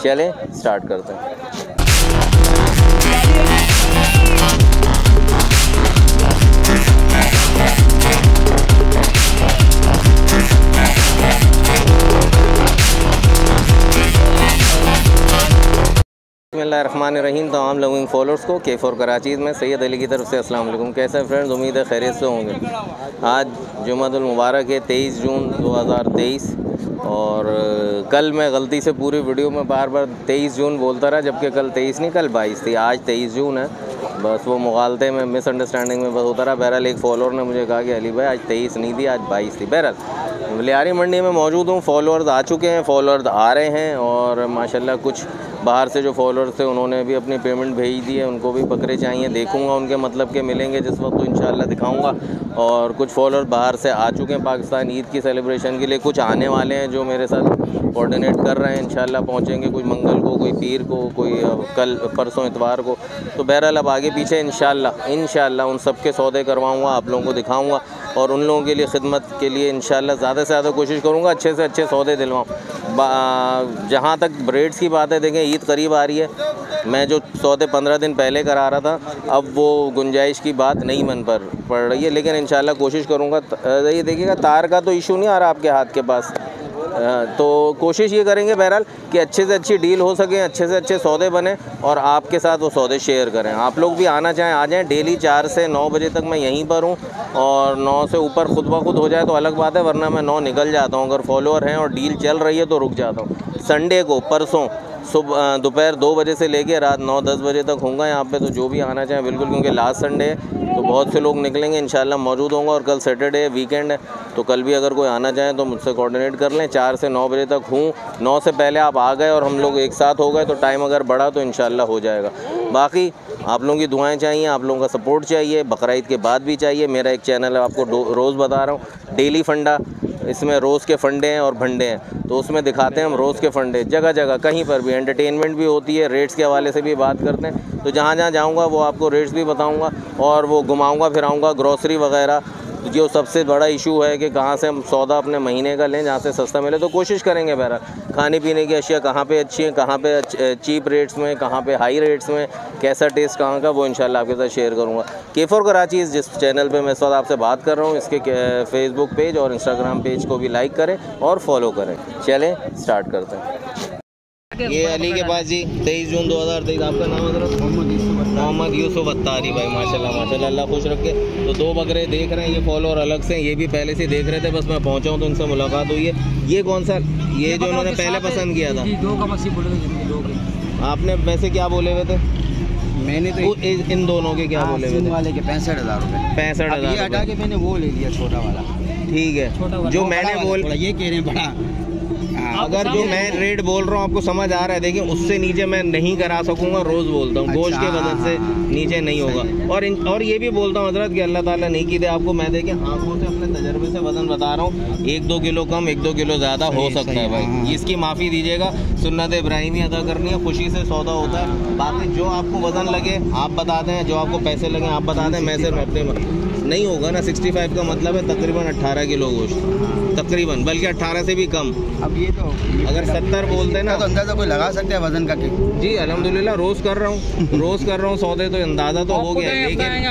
चलें स्टार्ट करते हैं। बिस्मिल्लाहिर्रहमानिर्रहीम। तमाम लोगों फॉलोअर्स को K4 कराची में सैयद अली की तरफ से अस्सलाम वालेकुम। कैसे हैं फ्रेंड्स? उम्मीद है खैरियत से होंगे। आज जुमातुल मुबारक है 23 जून 2023 और कल मैं गलती से पूरी वीडियो में बार बार 23 जून बोलता रहा, जबकि कल 23 नहीं कल 22 थी। आज 23 जून है। बस वो मुगालते में मिसअंडरस्टैंडिंग में बस होता रहा। बहरहाल एक फॉलोअर ने मुझे कहा कि अली भाई आज 23 नहीं थी, आज 22 थी। बहरहाल लियारी मंडी में मौजूद हूँ। फॉलोअर्स आ चुके हैं, फॉलोअर्स आ रहे हैं और माशाल्लाह कुछ बाहर से जो फॉलोअर्स थे उन्होंने भी अपनी पेमेंट भेज दी है। उनको भी बकरे चाहिए, देखूंगा उनके मतलब के मिलेंगे जिस वक्त तो इंशाल्लाह दिखाऊंगा। और कुछ फॉलोअर्स बाहर से आ चुके हैं पाकिस्तान ईद की सेलिब्रेशन के लिए। कुछ आने वाले हैं जो मेरे साथ कोऑर्डिनेट कर रहे हैं, इंशाल्लाह पहुंचेंगे। कोई मंगल को, कोई पीर को, कोई कल परसों इतवार को। तो बहरहाल अब आगे पीछे इंशाल्लाह उन सब के सौदे करवाऊँगा, आप लोगों को दिखाऊँगा और उन लोगों के लिए खिदमत के लिए इंशाल्लाह ज़्यादा से ज़्यादा कोशिश करूँगा अच्छे से अच्छे सौदे दिलवाऊँ। जहाँ तक रेट्स की बात है, देखें ईद करीब आ रही है। मैं जो सौदे 15 दिन पहले करा रहा था, अब वो गुंजाइश की बात नहीं मन पर पड़ रही है, लेकिन इंशाल्लाह कोशिश करूँगा। ये देखिएगा तार का तो इशू नहीं आ रहा आपके हाथ के पास, तो कोशिश ये करेंगे बहरहाल कि अच्छे से अच्छी डील हो सके, अच्छे से अच्छे सौदे बने और आपके साथ वो सौदे शेयर करें। आप लोग भी आना चाहें आ जाएं। डेली 4 से 9 बजे तक मैं यहीं पर हूँ और 9 से ऊपर खुद ब खुद हो जाए तो अलग बात है, वरना मैं 9 निकल जाता हूँ। अगर फॉलोअर हैं और डील चल रही है तो रुक जाता हूँ। संडे को परसों सुबह दोपहर 2 बजे से लेके रात 9-10 बजे तक होऊंगा यहाँ पे, तो जो भी आना चाहें बिल्कुल, क्योंकि लास्ट संडे है तो बहुत से लोग निकलेंगे। इंशाल्लाह मौजूद होंगे और कल सैटरडे वीकेंड है, तो कल भी अगर कोई आना चाहें तो मुझसे कोऑर्डिनेट कर लें। 4 से 9 बजे तक हूँ। 9 से पहले आप आ गए और हम लोग एक साथ हो गए तो टाइम अगर बढ़ा तो इंशाल्लाह हो जाएगा। बाकी आप लोगों की दुआएं चाहिए, आप लोगों का सपोर्ट चाहिए, बकरा ईद के बाद भी चाहिए। मेरा एक चैनल है, आपको रोज़ बता रहा हूँ, डेली फंडा। इसमें रोज़ के फंडे हैं और भंडे हैं, तो उसमें दिखाते हैं हम रोज़ के फंडे। जगह जगह कहीं पर भी एंटरटेनमेंट भी होती है, रेट्स के हवाले से भी बात करते हैं। तो जहाँ जहाँ जाऊँगा वो आपको रेट्स भी बताऊँगा और वो घुमाऊँगा फिराऊँगा, ग्रॉसरी वगैरह। जो सबसे बड़ा इशू है कि कहाँ से हम सौदा अपने महीने का लें जहाँ से सस्ता मिले, तो कोशिश करेंगे बहरहाल। खाने पीने की अशिया कहाँ पे अच्छी हैं, कहाँ पे चीप रेट्स में, कहाँ पे हाई रेट्स में, कैसा टेस्ट कहाँ का, वो इंशाल्लाह आपके साथ शेयर करूँगा। K4 कराची जिस चैनल पे मैं इस वक्त आपसे बात कर रहा हूँ, इसके फेसबुक पेज और इंस्टाग्राम पेज को भी लाइक करें और फॉलो करें। चलें स्टार्ट करते हैं। ये अली के पास जी 23 जून 2023। आपका नाम है? मोहम्मद यूसुफ अत्तारी भाई। माशाल्लाह माशाल्लाह, अल्लाह खुश रखे। तो 2 बकरे देख रहे हैं, ये फॉलोअर अलग से, ये भी पहले से देख रहे थे, बस मैं पहुंचा हूं तो उनसे मुलाकात हुई है। ये कौन सा, ये जो उन्होंने पहले पसंद किया था? 2 का मसीह बोले थे। आपने वैसे क्या बोले हुए थे? मैंने तो इन दोनों के क्या बोले हुए थे? वाले के 65,000 रुपये। 65,000 हटा के मैंने वो ले लिया छोटा वाला। ठीक है, जो मैंने बोल, ये कह रहे हैं बड़ा। अगर जो मैं रेट बोल रहा हूँ आपको समझ आ रहा है, देखिए उससे नीचे मैं नहीं करा सकूंगा। रोज़ बोलता हूँ गोश्त के वजन से नीचे नहीं होगा। और ये भी बोलता हूँ हजरत कि अल्लाह ताला नहीं की दे आपको, मैं देखें आंखों से अपने तजर्बे से वजन बता रहा हूँ। 1-2 किलो कम, 1-2 किलो ज़्यादा हो सकता है भाई, इसकी माफ़ी दीजिएगा। सुन्नत इब्राहिमी अदा करनी है, खुशी से सौदा होता है। बाकी जो आपको वजन लगे आप बता दें, जो आपको पैसे लगे आप बता दें। मैं सिर्फ अपने नहीं होगा ना, 65 का मतलब है तकरीबन 18 किलो गोश्त, तकरीबन, बल्कि 18 से भी कम। अब ये तो अगर 70 बोलते हैं ना तो अंदाजा कोई लगा सकते हैं वजन का? जी अल्हम्दुलिल्लाह रोज़ कर रहा हूँ सौदे, तो अंदाज़ा तो हो गया।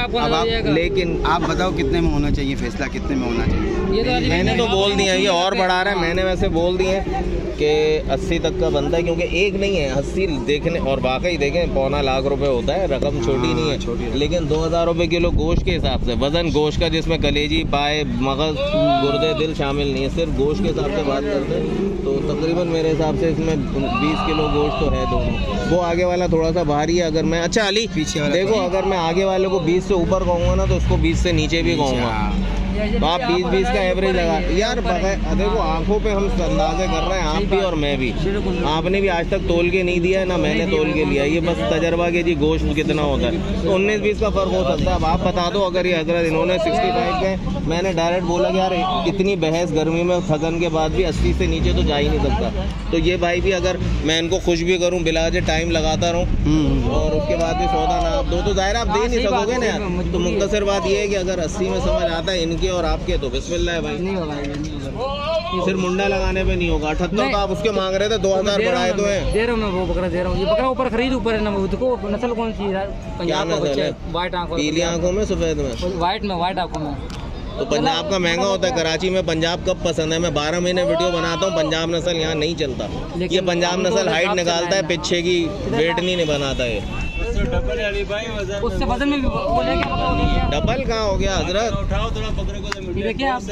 लेकिन आप बताओ कितने में होना चाहिए, फैसला कितने में होना चाहिए? ये तो मैंने तो बोल दिया, ये और बढ़ा रहा है। मैंने वैसे बोल दिए कि 80 तक का बनता है, क्योंकि एक नहीं है 80 देखने, और वाकई देखें 1.25 लाख रुपए होता है, रकम छोटी नहीं है। लेकिन 2,000 रुपये किलो गोश्त के हिसाब से, वजन गोश्त का जिसमें कलेजी, पाए, मगज, गुर्दे, दिल शामिल नहीं है, सिर्फ गोश्त के हिसाब से बात करते हैं, तो तकरीबन मेरे हिसाब से इसमें 20 किलो गोश्त तो है दोनों। वो आगे वाला थोड़ा सा भारी है। अगर मैं, अच्छा अली पीछे देखो, अगर मैं आगे वाले को 20 से ऊपर कहूँगा ना तो उसको 20 से नीचे भी कहूँगा। तो आप 20-20 का एवरेज लगा यार। देखो आंखों पे हम अंदाजे कर रहे हैं, आप भी और मैं भी। आपने भी आज तक तोल के नहीं दिया ना, मैंने तोल के लिया। ये बस तजर्बा के जी गोश्त कितना होता है, तो 19-20 का फर्क हो सकता है। अब आप बता दो, अगर ये हजरत इन्होंने 65 के, मैंने डायरेक्ट बोला कि यार इतनी बहस गर्मी में थकन के बाद भी 80 से नीचे तो जा ही नहीं सकता। तो ये भाई भी, अगर मैं इनको खुश भी करूँ बिलाजे टाइम लगाता रहूँ और उसके बाद भी सौदा ना आप दो तो ज़ाहिर आप दे नहीं सकोगे ना यार। तो मुख्तसर बात ये है कि अगर 80 में समझ आता है इनके और आपके तो बिस्मिल्लाह है भाई। सिर्फ मुंडा लगाने पे नहीं होगा। 78 तो आप उसके मांग रहे थे, 2000 बढ़ाए तो है। दे रहा हूँ मैं, वो बकरा दे रहा हूँ। ये बकरा ऊपर खरीद, ऊपर है ना, उसको नस्ल कौन सी है? क्या नस्ल है? व्हाइट आंखों, पीली आंखों में, सफेद में, व्हाइट आंखों में। तो पंजाब का महंगा होता है। कराची में पंजाब कब पसंद है? मैं 12 महीने वीडियो बनाता हूँ, पंजाब नस्ल यहाँ नहीं चलता। ये पंजाब नस्ल हाइट निकालता है, पीछे की वेट नहीं बनाता है। उससे वजन में भी डबल कहाँ हो गया हजरत? उठाओ थोड़ा बकरे को, देखिए आप,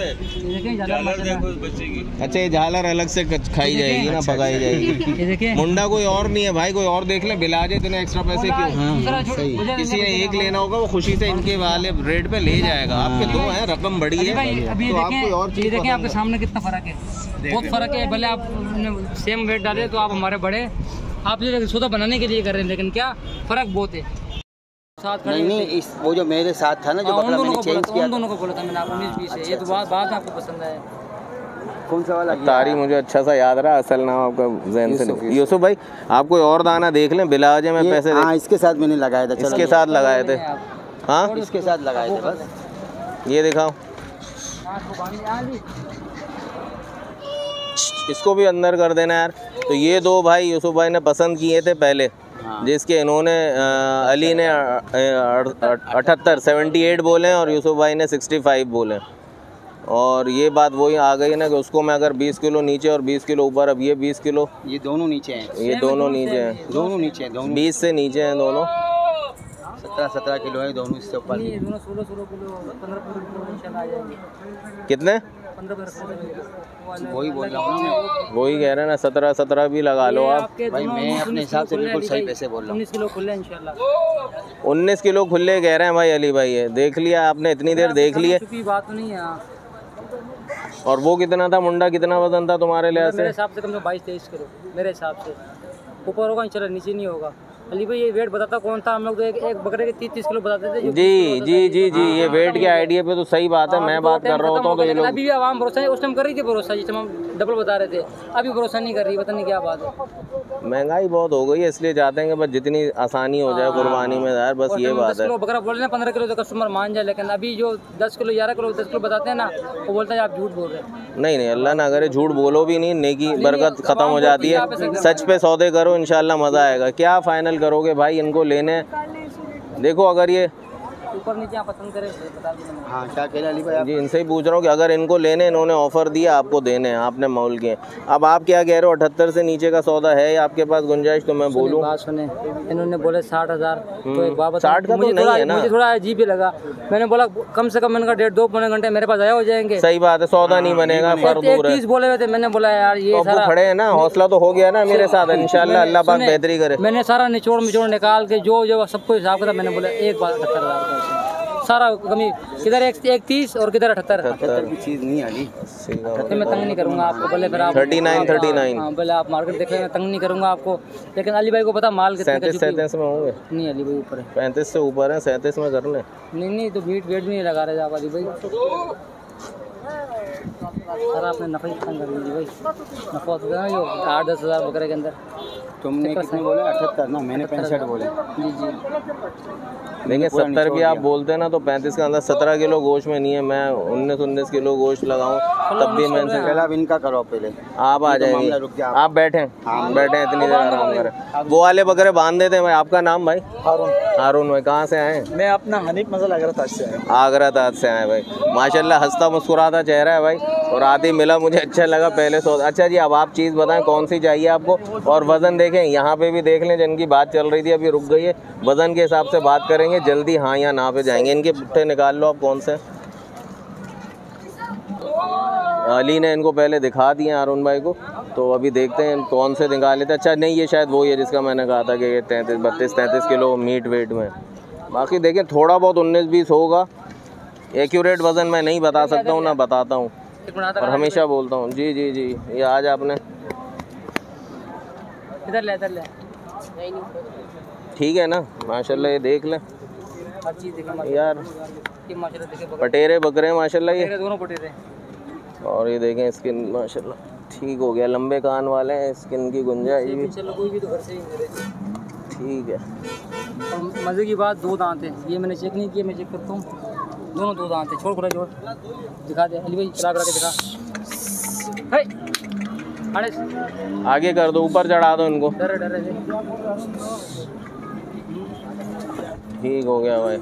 अच्छा ये झालर अलग से खाई जाएगी ना, पकाई जाएगी। ये देखिए मुंडा कोई और नहीं है भाई, कोई और देख ले। बिलाजे इतने एक्स्ट्रा पैसे क्यों? हाँ, सही। किसी ने एक लेना होगा, वो खुशी से इनके वाले रेट पे ले जाएगा। आपके दो हैं, रकम बड़ी है, अभी तो आपको और ये देखिए आपके सामने कितना फर्क है, बहुत फर्क है। भले आप सेम वेट डाले तो आप हमारे बड़े, आप ये सौदा बनाने के लिए कर रहे हैं, लेकिन क्या फर्क बहुत है। साथ नहीं इस वो जो मेरे साथ था ना, जो बकरा मैंने चेंज किया, उन दोनों को बोला था मैंने, आप 19-20 है। ये तो बात आपको पसंद है। कौन सा वाला? तारी मुझे अच्छा सा याद रहा, असल नाम आपका ज़हन से नहीं। यूसुफ भाई आप कोई और दाना देख लें, बिलाजे में पैसे। हाँ इसके साथ मैंने लगाया था। इसके साथ लगाए थे? हाँ इसके साथ लगाए थे बस। ये दिखाओ, इसको भी अंदर कर देना यार। तो ये दो भाई यूसुफ भाई ने पसंद किए थे पहले, जिसके इन्होंने अली ने 78 बोले और यूसुफ भाई ने 65 बोले। और ये बात वही आ गई ना कि उसको मैं अगर 20 किलो नीचे और 20 किलो ऊपर, अब ये 20 किलो, ये दोनों नीचे हैं, ये दोनों नीचे हैं, दोनों नीचे हैं, दोनों 20 से नीचे हैं दोनों। 17 किलो है दोनों, इससे ऊपर नहीं, दोनों 16 किलो, 15 किलो इंशाल्लाह आ जाएंगे। कितने? 15 वही बोल रहा हूँ, वही कह रहे हैं ना, 17 भी लगा लो आप भाई। मैं अपने हिसाब से बिल्कुल सही पैसे बोल रहा हूँ। 19 किलो खुले इंशाल्लाह। 19 किलो खुले कह रहे हैं भाई अली भाई। है देख लिया आपने, इतनी देर देख लिए। बात तो नहीं है। और वो कितना था मुंडा, कितना वजन था तुम्हारे लिहाज से? मेरे हिसाब से कम से 22-23 किलो मेरे हिसाब से। ऊपर होगा इंशाल्लाह, नीचे नहीं होगा। अली भाई ये वेट बताता कौन था? हम लोग तो एक बकरे के 30 किलो बताते थे। जी जी जी जी, ये वेट के आइडिया पे तो सही बात है। मैं बात कर रहा होता हूँ तो ये लोग अभी भी आवाम भरोसा उस टाइम कर रही थी, भरोसा जिस टाइम हम डबल बता रहे थे, अभी भरोसा नहीं कर रही। पता नहीं क्या बात है, महंगाई बहुत हो गई है, इसलिए चाहते हैं कि बस जितनी आसानी हो जाए कुर्बानी में यार, बस ये बात है। 10 किलो बकरा बोल रहे हैं, 15 किलो तो कस्टमर मान जाए, लेकिन अभी जो 10 किलो 11 किलो 10 किलो बताते हैं ना, वो बोलता है आप झूठ बोल रहे हैं। नहीं अल्लाह ना करे झूठ बोलो भी नहीं, नेकी बरकत खत्म हो जाती है। सच पे सौदे करो, इंशाल्लाह मज़ा आएगा। क्या फाइनल करोगे भाई इनको लेने? देखो अगर ये ऊपर नीचे आप पसंद करें बता दीजिए। हाँ क्या कह रहे अली भाई? जी इनसे ही पूछ रहा हूँ कि अगर इनको लेने, इन्होंने ऑफर दिया आपको देने, आपने मौल किए, अब आप क्या कह रहे हो? 78 से नीचे का सौदा है आपके पास गुंजाइश? तो मैं बोलूँ, बात सुने, इन्होंने बोले 60,000, तो एक बात 60 का तो नहीं है ना। मुझे थोड़ा अजीब ही लगा। मैंने बोला कम से कम इनका 1.5-2 घंटे मेरे पास आया हो जाएंगे। सही बात है, सौदा नहीं बनेगा, फर्क दूर है। 30 बोले हुए थे, मैंने बोला यार ये सारा खड़े हैं ना, हौसला तो हो गया ना मेरे साथ। इंशाल्लाह अल्लाह पाक बेहतरी करे। मैंने सारा निचोड़ निकाल के जो सबको हिसाब किया, मैंने बोला एक बार 78,000 सारा कमी, किधर एक 30 और किधर 78 की चीज़ नहीं आली। मैं तंग नहीं करूंगा आपको, भले फिर आप 39 हाँ भले आप मार्केट देख रहे हैं, मैं तंग नहीं करूंगा आपको। लेकिन अली भाई को पता माल कितने 37 में होंगे? नहीं अली भाई ऊपर है, 35 से ऊपर है, 37 में कर ले। नहीं तो वेट भी नहीं लगा रहे आप अली भाई। सर आपने नफा ही कर लीजिए भाई, नफा होता है ना जो 8-10 हज़ार बकरे के अंदर। तुमने कितने बोले? 78 ना, मैंने 65 बोले। जी जी देखिए 70 भी आप बोलते हैं ना, तो 35 के अंदर 17 किलो गोश्त में नहीं है। मैं 19 किलो गोश्त लगाऊं तब भी मैं पहले आप इनका करो, पहले आप आ जाएंगे। आप बैठें बैठें, इतनी देर आराम करें। वो वाले बकरे बांध देते हैं भाई। आपका नाम भाई? हारून भाई। कहाँ से आए? मैं अपना हनीफ मज़ा आगरा से आया। आगरा ताज से आए भाई। माशाल्लाह हंसता मुस्कुराता चेहरा है भाई, और आदि मिला, मुझे अच्छा लगा पहले सो। अच्छा जी अब आप चीज़ बताएं कौन सी चाहिए आपको, और वज़न देखें, यहाँ पे भी देख लें जिनकी बात चल रही थी अभी रुक गई है, वज़न के हिसाब से बात करेंगे, जल्दी हाँ या ना पे जाएंगे। इनके पुट्ठे निकाल लो आप कौन से। अली ने इनको पहले दिखा दिए हारून भाई को, तो अभी देखते हैं कौन से निकाले थे। अच्छा नहीं ये शायद वही है जिसका मैंने कहा था कि ये 32-33 किलो मीट वेट में। बाकी देखें थोड़ा बहुत 19-20 होगा। एक्यूरेट वज़न मैं नहीं बता सकता हूँ, ना बताता हूँ, और हमेशा बोलता हूँ। जी जी जी, ये आज आपने इधर ले ठीक है ना, माशाल्लाह। ये देख लें हर चीज़ देखें यार, माशाल्लाह देखें, पटेरे बकरे हैं माशाल्लाह ये, दोनों पटेरे। और ये देखें स्किन माशाल्लाह ठीक हो गया, लंबे कान वाले हैं, स्किन की गुंजाइश भी कोई भी तो घर से ही मेरे ठीक है। और मज़े की बात 2 दांत हैं, ये मैंने चेक नहीं किया, मैं चेक करता हूँ। दोनों 2 दांत हैं। छोड़ खुला छोड़ दिखा दे अली भाई, चला के दिखा। है अरे आगे कर दो, ऊपर चढ़ा दो इनको। डरे डरे ठीक हो गया भाई।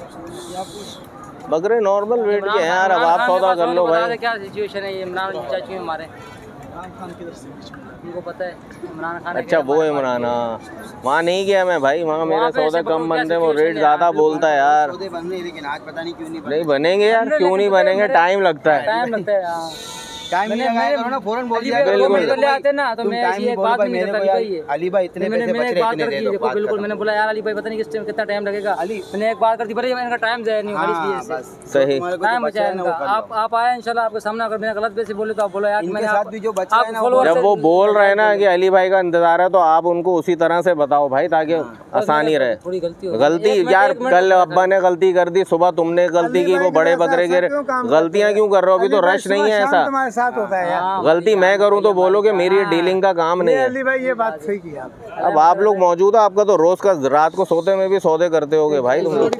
बकरे नॉर्मल वेट के हैं यार। अब आप सौदा कर लो भाई। क्या सिचुएशन है ये इमरान चाचू में हमारे उनको पता है इमरान खान। अच्छा वो इमरान, हाँ वहाँ नहीं गया मैं भाई, वहाँ मेरे सौदे कम बनते, वो रेट ज़्यादा बोलता है यार। लेकिन आज पता नहीं क्यों नहीं बनेंगे यार, क्यों नहीं बनेंगे, टाइम लगता है। टाइम लगता है यार। टाइम नहीं लगाया करो ना, फौरन बोल दिया बिल्कुल करो। ले आते ना तो मैं ये एक बात नहीं करता भाई। अली भाई इतने पैसे बच रहे, इतने दे दो। देखो बिल्कुल मैंने बोला यार अली भाई पता नहीं किस टाइम कितना टाइम लगेगा। अली मैंने एक बात कर दी, भाई इनका टाइम जाए नहीं इसलिए सही टाइम बचा इनका। आप आए इंशाल्लाह आपके सामने, अगर मैंने गलत वैसे बोले तो आप बोलो यार मैंने साथ भी जो बचा है ना, जब वो बोल रहे हैं ना कि अली भाई का इंतजार है तो आप उनको उसी तरह से बताओ भाई, ताकि आसानी रहे। थोड़ी गलती गलती यार, कल अब्बा ने गलती कर दी, सुबह तुमने गलती की, वो बड़े बकरे के गलतियां क्यों कर रहे हो? अभी तो रश नहीं है ऐसा। तुम्हारे साथ होता है यार। गलती मैं करूं तो बोलोगे मेरी डीलिंग का काम नहीं है। अली भाई ये बात सही की आप। अब आप लोग मौजूद है, आपका तो रोज का रात को सोते में भी सौदे करते होगे भाई तुम लोग।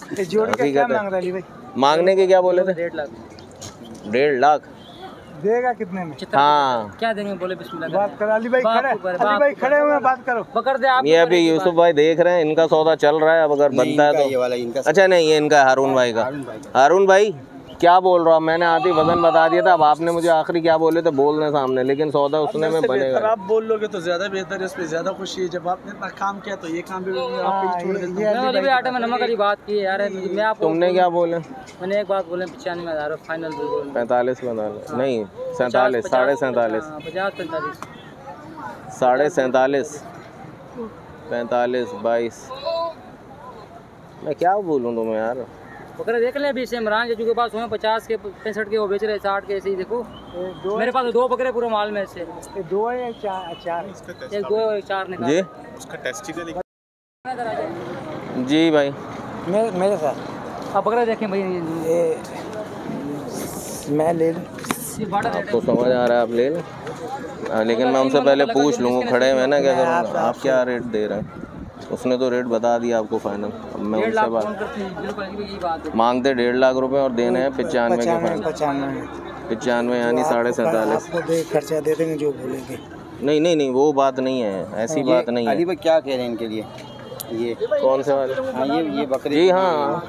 मांगने के क्या बोले थे? 1.5 लाख। 1.5 लाख देगा कितने में? हाँ क्या देंगे बोले बिस्मिल्लाह। बात करो अली भाई खड़े, अली भाई खड़े हुए बात करो। पकड़ दे आप। ये अभी यूसुफ भाई देख रहे हैं, इनका सौदा चल रहा है। अब अगर बनता है तो ये वाला इनका। अच्छा नहीं, ये इनका हारून भाई का। हारून भाई क्या बोल रहा हूँ, मैंने आती वजन बता दिया था। अब आपने मुझे आखिरी क्या बोले थे बोलने सामने, लेकिन सौदा उसने में बनेगा। आप बोल लोगे तो ज्यादा बेहतर है, उस पर ज्यादा खुशी है। जब आपने इतना काम किया तो ये काम भी आप पे छोड़ देते हैं। अली भाई आटे में नमक वाली बात की है यार। मैं आपको तुमने क्या बोले? मैंने एक बात बोले 95,000 फाइनल। 45 बना लो। नहीं 47, 47.5, 50 45, 47, 45, 22। मैं क्या बोलूँ तुम्हें यार। बकरे देख ले अभी से इमरान चाचू के पास हुए 50 के 65 के, वो बेच रहे 60 के। ऐसे ही देखो मेरे पास 2 बकरे पूरे माल में से 2 है या 4? एक 2 और 4 निकाल जी उसका टेस्टिकल जी भाई मेरे साथ अब बकरे देखें भाई। ये मैं ले लूँ। आपको समझ आ रहा है, आप ले लें। लेकिन मैं उनसे पहले पूछ लूँ, खड़े में ना क्या करूँगा। आप क्या रेट दे रहे हैं? उसने तो रेट बता दिया आपको फाइनल। अब मैं उनसे बात मांगते 1.5 लाख रुपए और देने हैं 95 के फाइनल। 95 यानी 47.5 खर्चा दे देंगे जो बोलेंगे। नहीं नहीं नहीं वो बात नहीं है, ऐसी बात नहीं है। अली भाई क्या कह रहे हैं इनके लिए? ये कौन से वाले? हाँ ये बकरे। जी हाँ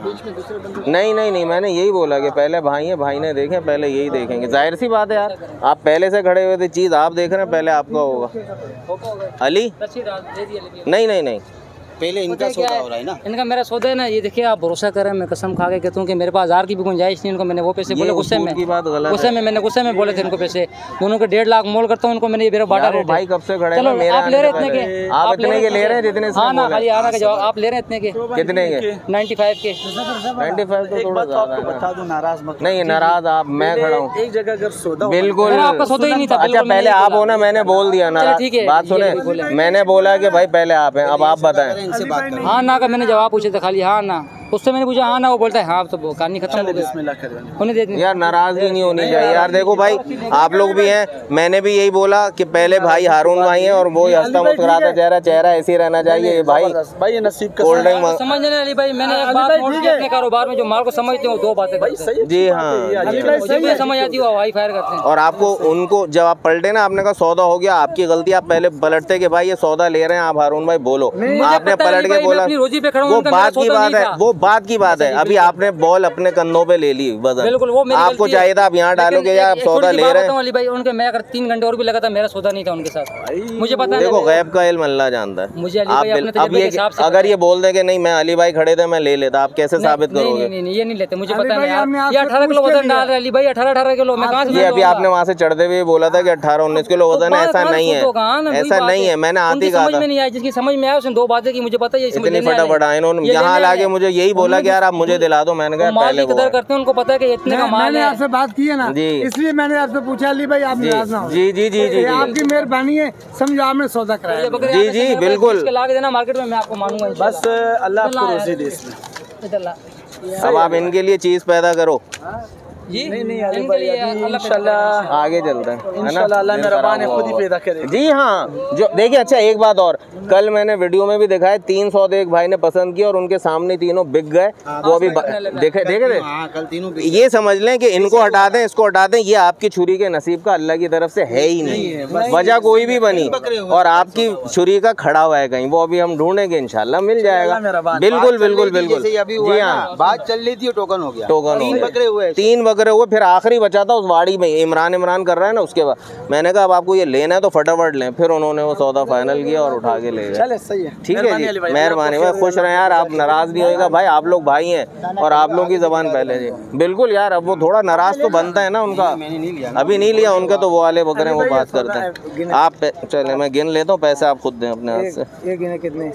नहीं नहीं नहीं, मैंने यही बोला कि पहले भाई है, भाई ने देखे पहले यही देखेंगे। जाहिर सी बात है यार, आप पहले से खड़े हुए थे, चीज़ आप देख रहे हैं, पहले आपका होगा। अली नहीं नहीं नहीं, पहले इनका सौदा हो रहा है ना। इनका मेरा सौदा है ना। ये देखिए आप भरोसा करें, मैं कसम खा के कहता हूँ कि मेरे पास 1000 की भी गुंजाइश नहीं। इनको मैंने वो पैसे बोले गुस्से में, मैंने गुस्से में बोले थे इनको पैसे। दोनों के 1.5 लाख मोल करता हूँ उनको मैंने। मेरा बाटा रेट भाई कब से खड़े हैं? चलो आप ले रहे इतने के, आप इतने के ले रहे हैं जितने? हाँ ना खाली आना का जवाब। आप ले रहे हैं इतने के? कितने के? 95 के। 95 तो थोड़ा ज़्यादा है। बता दो, नाराज मत। नहीं नाराज आप, मैं खड़ा हूँ एक जगह अगर सौदा बिल्कुल। आपका सौदा ही नहीं था। अच्छा पहले आप हो ना, मैंने बोल दिया ना। बात सुने, मैंने बोला कि भाई पहले आप हैं, अब आप बताएं। इनसे बात करो। हाँ ना का मैंने जवाब पूछे थे खाली हाँ ना। उससे मैंने पूछा हाँ ना, वो बोलता है हाँ, तो कहानी खत्म हो गई। उन्हें दे यार नाराजगी नहीं होनी चाहिए यार। देखो भाई आप लोग भी हैं, मैंने भी यही बोला कि पहले भाई हारून भाई हैं और वो हंसता मुस्कुराता चेहरा ऐसे ही रहना चाहिए। भाई नसीब का कोल्ड ड्रिंक समझ नहीं अली भाई। मैंने एक बात नोट की अपने कारोबार में, जो माल को समझते हो 2 बातें करते हैं। जी हाँ, मुझे समझ आती है, वाई फायर करते हैं। और आपको उनको जब आप पलटे ना, आपने कहा सौदा हो गया, आपकी गलती। आप पहले पलटते कि भाई ये सौदा ले रहे हैं आप हारून भाई, बोलो। आपने पलट के बोला, वो बात की बात है, वो बात की बात है। अभी आपने बॉल अपने कंधों पे ले ली वजन। बिल्कुल वो मेरी आपको चाहिए था आप यहाँ डालोगे या आप सौदा ले रहे हैं। अली भाई उनके मैं अगर 3 घंटे और भी लगा था, मेरा सौदा नहीं था उनके साथ। मुझे पता है, देखो गैब का इल्म अल्लाह जानता है। मुझे अली भाई अपने तजुर्बे के हिसाब से अगर ये बोल दे कि नहीं मैं अली भाई खड़े थे मैं ले लेता, आप कैसे साबित करोगे? नहीं ये नहीं लेते, मुझे पता है यार। ये 18 किलो वजन डाल रहे अली भाई, 18 किलो। मैं कहां से? ये अभी आपने वहां से चढ़ते हुए बोला था कि 18-19 किलो वजन है। ऐसा नहीं है, ऐसा नहीं है। मैंने आते ही कहा था। समझ में नहीं आई, जिसकी समझ में आया उसने 2 बातें की। मुझे पता है ये इतनी फटाफट आए इन्होंने यहाँ लाके मुझे यही बोला कि यार आप मुझे दिला दो। मैंने कहा पहले कदर करते हैं, उनको पता है कि इतने का माल है। आपसे बात की है ना, इसलिए मैंने आपसे पूछा अली भाई आप नाराज ना हो। जी जी जी जी आपकी मेहरबानी है, समझो आपने सौदा कराया। जी जी बिल्कुल। ला के देना मार्केट में, मैं आपको मानूंगा बस अल्लाह आपको रोजी दे इसमें। अब आप इनके लिए चीज पैदा करो। जी नहीं अली भाई इंशाल्लाह आगे चलते हैं, है ना। इंशाल्लाह अल्लाह मेहरबान है, खुद ही पैदा करे। जी हाँ, जो देखिए अच्छा एक बात और, कल मैंने वीडियो में भी दिखा है 3 सौदे एक भाई ने पसंद किया और उनके सामने तीनों बिक गए। वो अभी देखे थे कल तीनों ये समझ लें कि इनको हटा दें, इसको हटा दें, ये आपकी छुरी के नसीब का अल्लाह की तरफ से है ही नहीं, वजह कोई भी बनी और आपकी छुरी का खड़ा हुआ है कहीं, वो अभी हम ढूंढेंगे, इंशाल्लाह मिल जाएगा। बिल्कुल बिल्कुल बिल्कुल। जी हाँ, बात चल रही थी, टोकन हो गया, टोकन हो गया, 3 बकरे हुए, फिर आखिरी बचा था उस वाड़ी में, इमरान कर रहा है ना, उसके बाद मैंने कहा अब आपको ये लेना है तो फटाफट लें, फिर उन्होंने वो सौदा फाइनल किया और उठा के ले गए। चले सही है, ठीक है जी, मेहरबानी भाई, खुश रहें यार, आप नाराज नहीं होएगा भाई, आप लोग भाई हैं और आप लोगों की जबान पहले जी। बिल्कुल यार, अब वो थोड़ा नाराज तो बनता है ना उनका, अभी नहीं लिया उनका, तो वो वाले बकरे वो बात करते हैं। आप चले मैं गिन लेता हूँ, पैसे आप खुद दें अपने हाथ से। ये गिने कितने?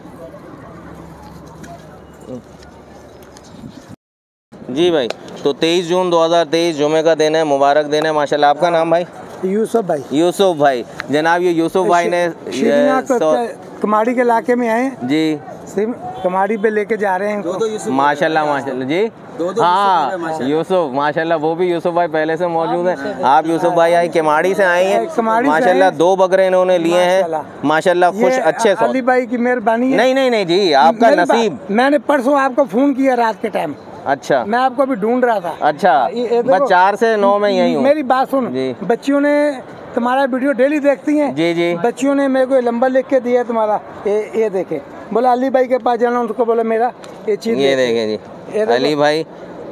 जी भाई, तो 23 जून 2023 जुमे का दिन है, मुबारक दिन है माशाल्लाह। आपका नाम भाई? यूसुफ भाई। यूसुफ भाई, जनाब ये यूसुफ भाई ने कमाड़ी के इलाके में आए जी, कमाड़ी पे लेके जा रहे हैं। माशाल्लाह माशाल्लाह जी। हाँ यूसुफ माशाल्लाह, वो भी यूसुफ भाई पहले से मौजूद हैं। आप यूसुफ भाई आई केमाड़ी से आए हैं माशाल्लाह, 2 बकरे इन्होंने लिए हैं माशाल्लाह, खुश अच्छे से। अली भाई की मेहरबानी है। नहीं जी, आपका नसीब। मैंने परसों आपको फोन किया रात के टाइम। अच्छा, मैं आपको अभी ढूंढ रहा था। अच्छा, बस 4 से 9 में यही हूँ। मेरी बात सुन, बच्चियों ने तुम्हारा वीडियो डेली देखती हैं। जी जी। बच्चियों ने मेरे को नंबर लिख के दिया तुम्हारा, ये देखे, बोला अली भाई के पास जाना, उसको बोला मेरा ये चीज, ये देखें जी, अली भाई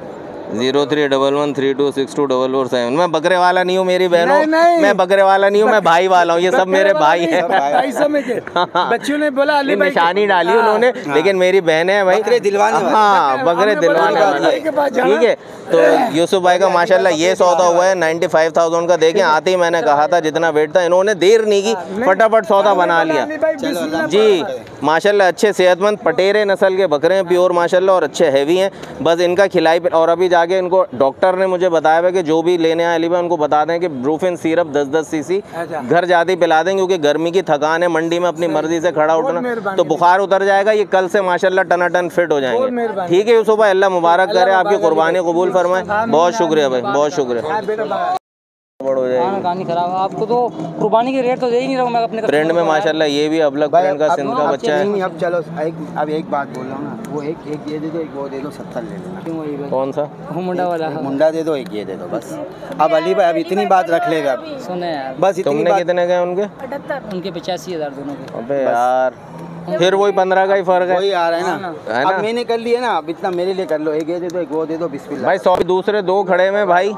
031132624447। मैं बकरे वाला नहीं हूँ मेरी बहनों, मैं बकरे वाला नहीं हूँ, मैं भाई वाला हूँ, ये सब मेरे भाई हैं। बच्चियों ने बोला अली भाई, निशानी डाली उन्होंने, लेकिन मेरी बहनें हैं भाई, बकरे दिलवाने। हाँ, बकरे दिलवाने। ठीक है, तो यूसुफ भाई का माशाल्लाह ये सौदा हुआ है 95,000 का। देखें आते ही मैंने कहा था जितना वेट था, इन्होंने देर नहीं की, फटाफट सौदा बना लिया जी माशाल्लाह। अच्छे सेहतमंद पटेरे नस्ल के बकरे हैं, प्योर माशाल्लाह, और अच्छे हैवी हैं। बस इनका खिलाई, और अभी जाके इनको डॉक्टर ने मुझे बताया है कि जो भी लेने आए अली भाई उनको बता दें कि ब्रूफिन सिरप 10-10 सीसी घर जाते ही पिला दें, क्योंकि गर्मी की थकान है, मंडी में अपनी मर्जी से खड़ा उठना, तो बुखार उतर जाएगा, ये कल से माशाल्लाह टनाटन फिट हो जाएंगे। ठीक है यूसुफ भाई, अल्लाह मुबारक करे, आपकी कुर्बानी कबूल फरमाए। बहुत शुक्रिया भाई, बहुत शुक्रिया। कहानी खराब, आपको तो कुर्बानी के रेट तो दे ही नहीं रहा हूँ मैं अपने फ्रेंड में माशाल्लाह, ये भी अबलग फ्रेंड का सिंध का बच्चा है। अब चलो अब एक बात बोल रहा हूँ ना, वो एक ये दे दो, एक वो दे दो, 70 ले लेना। क्यों वही कौन सा? मुंडा वाला मुंडा दे दो, एक ये दे दो बस। अब अली भाई अब इतनी बात रख लेगा, सुने यार, बस तुमने कितने गए उनके? उनके 85,000 दोनों के। अबे यार, फिर वही 15 का ही फर्क है, वही आ रहा है ना, है ना? अब मैंने कर लिया ना, अब इतना मेरे लिए कर लो, एक ये दे दो, एक वो दे दो, बिस्मिल्लाह भाई। 100 दूसरे 2 खड़े में भाई,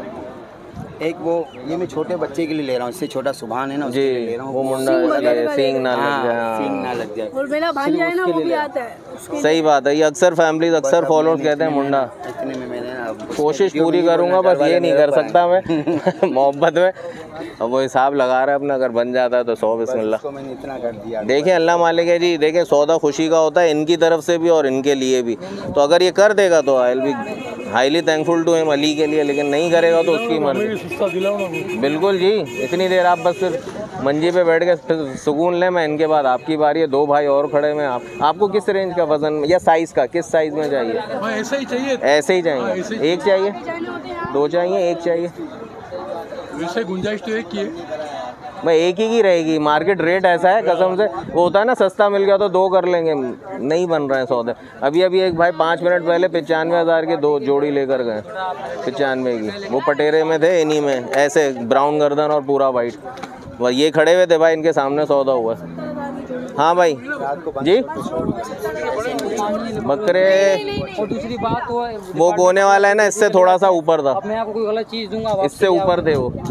एक वो ये मैं छोटे बच्चे के लिए ले रहा हूँ, इससे छोटा सुभान है ना, उसके लिए ले रहा हूँ, वो मुंडा सींग ना लग जाए, सींग ना लग जाए, और मेरा भाई है ना, वो भी आता है। सही बात है, ये अक्सर फैमिलीज, अक्सर फॉलोअर्स कहते हैं मुंडा। इतने में मैंने ना कोशिश पूरी करूंगा, बस ये नहीं कर सकता मैं मोहब्बत में। अब वो हिसाब लगा रहा है अपना, अगर बन जाता है तो 100 बिस्मिल्लाह। मैंने इतना कर दिया। देखें अल्लाह मालिक है जी, देखें सौदा खुशी का होता है, इनकी तरफ से भी और इनके लिए भी। तो अगर ये कर देगा तो I will be highly thankful to him, Ali के लिए, लेकिन नहीं करेगा तो उसकी मर्जी। बिल्कुल जी, इतनी देर आप बस सिर्फ मंजी पे बैठ के सुकून लें, मैं इनके बाद आपकी बारी है। 2 भाई और खड़े में, आपको किस रेंज का वजन या साइज़ का, किस साइज़ में चाहिए? ऐसे ही चाहिए, ऐसे ही चाहिए। एक चाहिए, 2 चाहिए, 1 चाहिए? वैसे गुंजाइश तो एक ही है भाई, एक ही की रहेगी। मार्केट रेट ऐसा है कसम से, वो होता है ना सस्ता मिल गया तो 2 कर लेंगे, नहीं बन रहे हैं सौदे। अभी एक भाई 5 मिनट पहले 95,000 के 2 जोड़ी लेकर गए, 95 की, वो पटेरे में थे, इन्हीं में ऐसे ब्राउन गर्दन और पूरा वाइट, वह ये खड़े हुए थे भाई, इनके सामने सौदा हुआ। हाँ भाई जी, बकरे। और दूसरी बात वो कोने वाला है ना, इससे थोड़ा सा ऊपर था, मैं आपको कोई गलत चीज़ दूंगा, इससे ऊपर थे वो।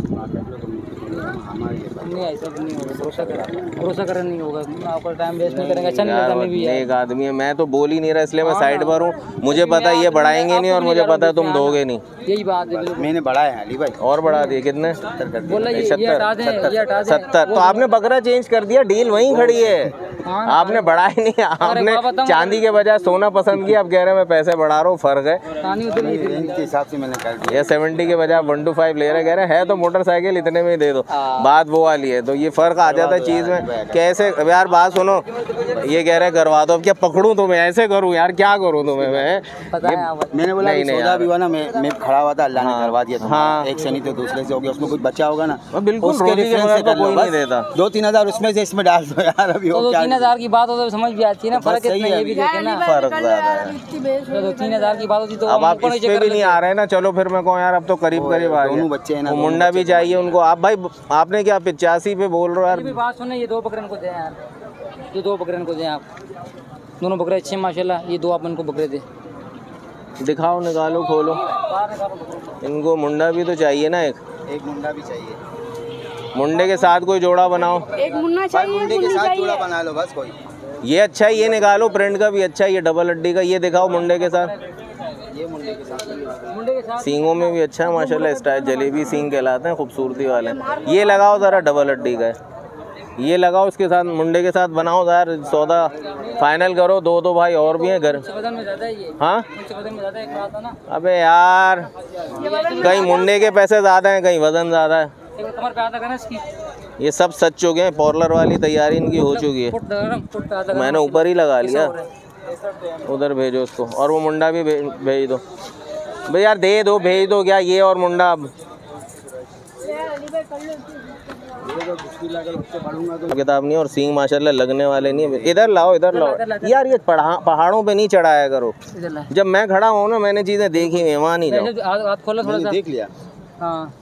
नहीं ऐसा नहीं होगा, भरोसा करना नहीं होगा, आपका टाइम वेस्ट नहीं करेंगे। अच्छा नहीं लगता, मैं भी एक आदमी है, मैं तो बोल ही नहीं रहा, इसलिए मैं साइड पर हूँ। मुझे पता है ये बढ़ाएंगे नहीं, और मुझे पता है तुम दोगे नहीं, यही बात है। मैंने बढ़ाया है अली भाई, और बढ़ा दिए कितने? 70। 70। तो आपने बकरा चेंज कर दिया, डील वहीं खड़ी है, आपने बढ़ा ही नहीं, आपने चांदी के बजाय सोना पसंद किया, अब कह रहे हैं मैं पैसे बढ़ा रहा हूँ, फर्क है। रेंज के हिसाब से मैंने कर दिया। ये 70 के बजाय 125 ले रहे, कह रहे है तो मोटरसाइकिल इतने में ही दे दो, बात वो वाली है। तो ये फर्क आ जाता है चीज़ में। कैसे यार बात सुनो, ये कह रहे करवा दो, अब क्या पकड़ूं तुम्हें, ऐसे करूं यार, क्या करूं तुम्हें मैंने बोला सौदा भी हुआ ना, मैं खड़ा हुआ था, अल्लाह ने करवा दिया। हाँ, एक से नहीं तो दूसरे से हो गया, उसमें कुछ बचा होगा ना, बिल्कुल कोई नहीं देता। 2-3 हज़ार उसमें से इसमें डाल दो यार। अभी 3,000 की बात हो तो समझ भी आती है ना, फर्क इतना ये भी देखे ना, फर्क ज्यादा है। 3,000 की बात होती तो अब आप इस पे भी नहीं आ रहे ना, चलो फिर मैं कहूँ यार अब तो करीब करीब आ गए, बच्चे हैं ना, मुंडा भी चाहिए उनको। आप भाई आपने क्या 85 पे बोल रहे हो यार? बात सुने, ये 2 बकरे को दे यार, ये 2 बकरे को दे आप, दोनों बकरे अच्छे माशाल्लाह, ये 2 आप इनको बकरे दे। दिखाओ, निकालो, खोलो इनको। मुंडा भी तो चाहिए ना, एक मुंडा भी चाहिए। मुंडे के साथ कोई जोड़ा बनाओ, एक मुन्ना चाहिए, मुंडे के साथ जोड़ा बना लो बस कोई। ये अच्छा है, ये निकालो, प्रिंट का भी अच्छा है, ये डबल हड्डी का, ये दिखाओ मुंडे के साथ। ये मुंडे के साथ सींगों में भी अच्छा है माशाल्लाह, स्टाइल जलेबी सींग कहलाते हैं, खूबसूरती वाले। ये लगाओ ज़रा, डबल हड्डी का है, ये लगाओ, इसके साथ मुंडे के साथ बनाओ यार, सौदा फाइनल करो। 2 भाई और भी हैं घर। हाँ अबे यार, कहीं मुंडे के पैसे ज़्यादा हैं, कहीं वजन ज़्यादा है। ये सब सच चुके हैं, पॉर्लर वाली तैयारी इनकी हो चुकी है। मैंने ऊपर ही लगा लिया, उधर भेजो उसको, और वो मुंडा भी भेज दो भाई यार, दे दो, भेज दो क्या ये और मुंडा। अब किताब नहीं, और सींग माशाल्लाह लगने वाले नहीं है। इधर लाओ, इधर लाओ यार, ये पहाड़ों पे नहीं चढ़ाया करो। जब मैं खड़ा हूँ ना, मैंने चीज़ें देखी, मेहमान ही जाओ। देख लिया। हाँ,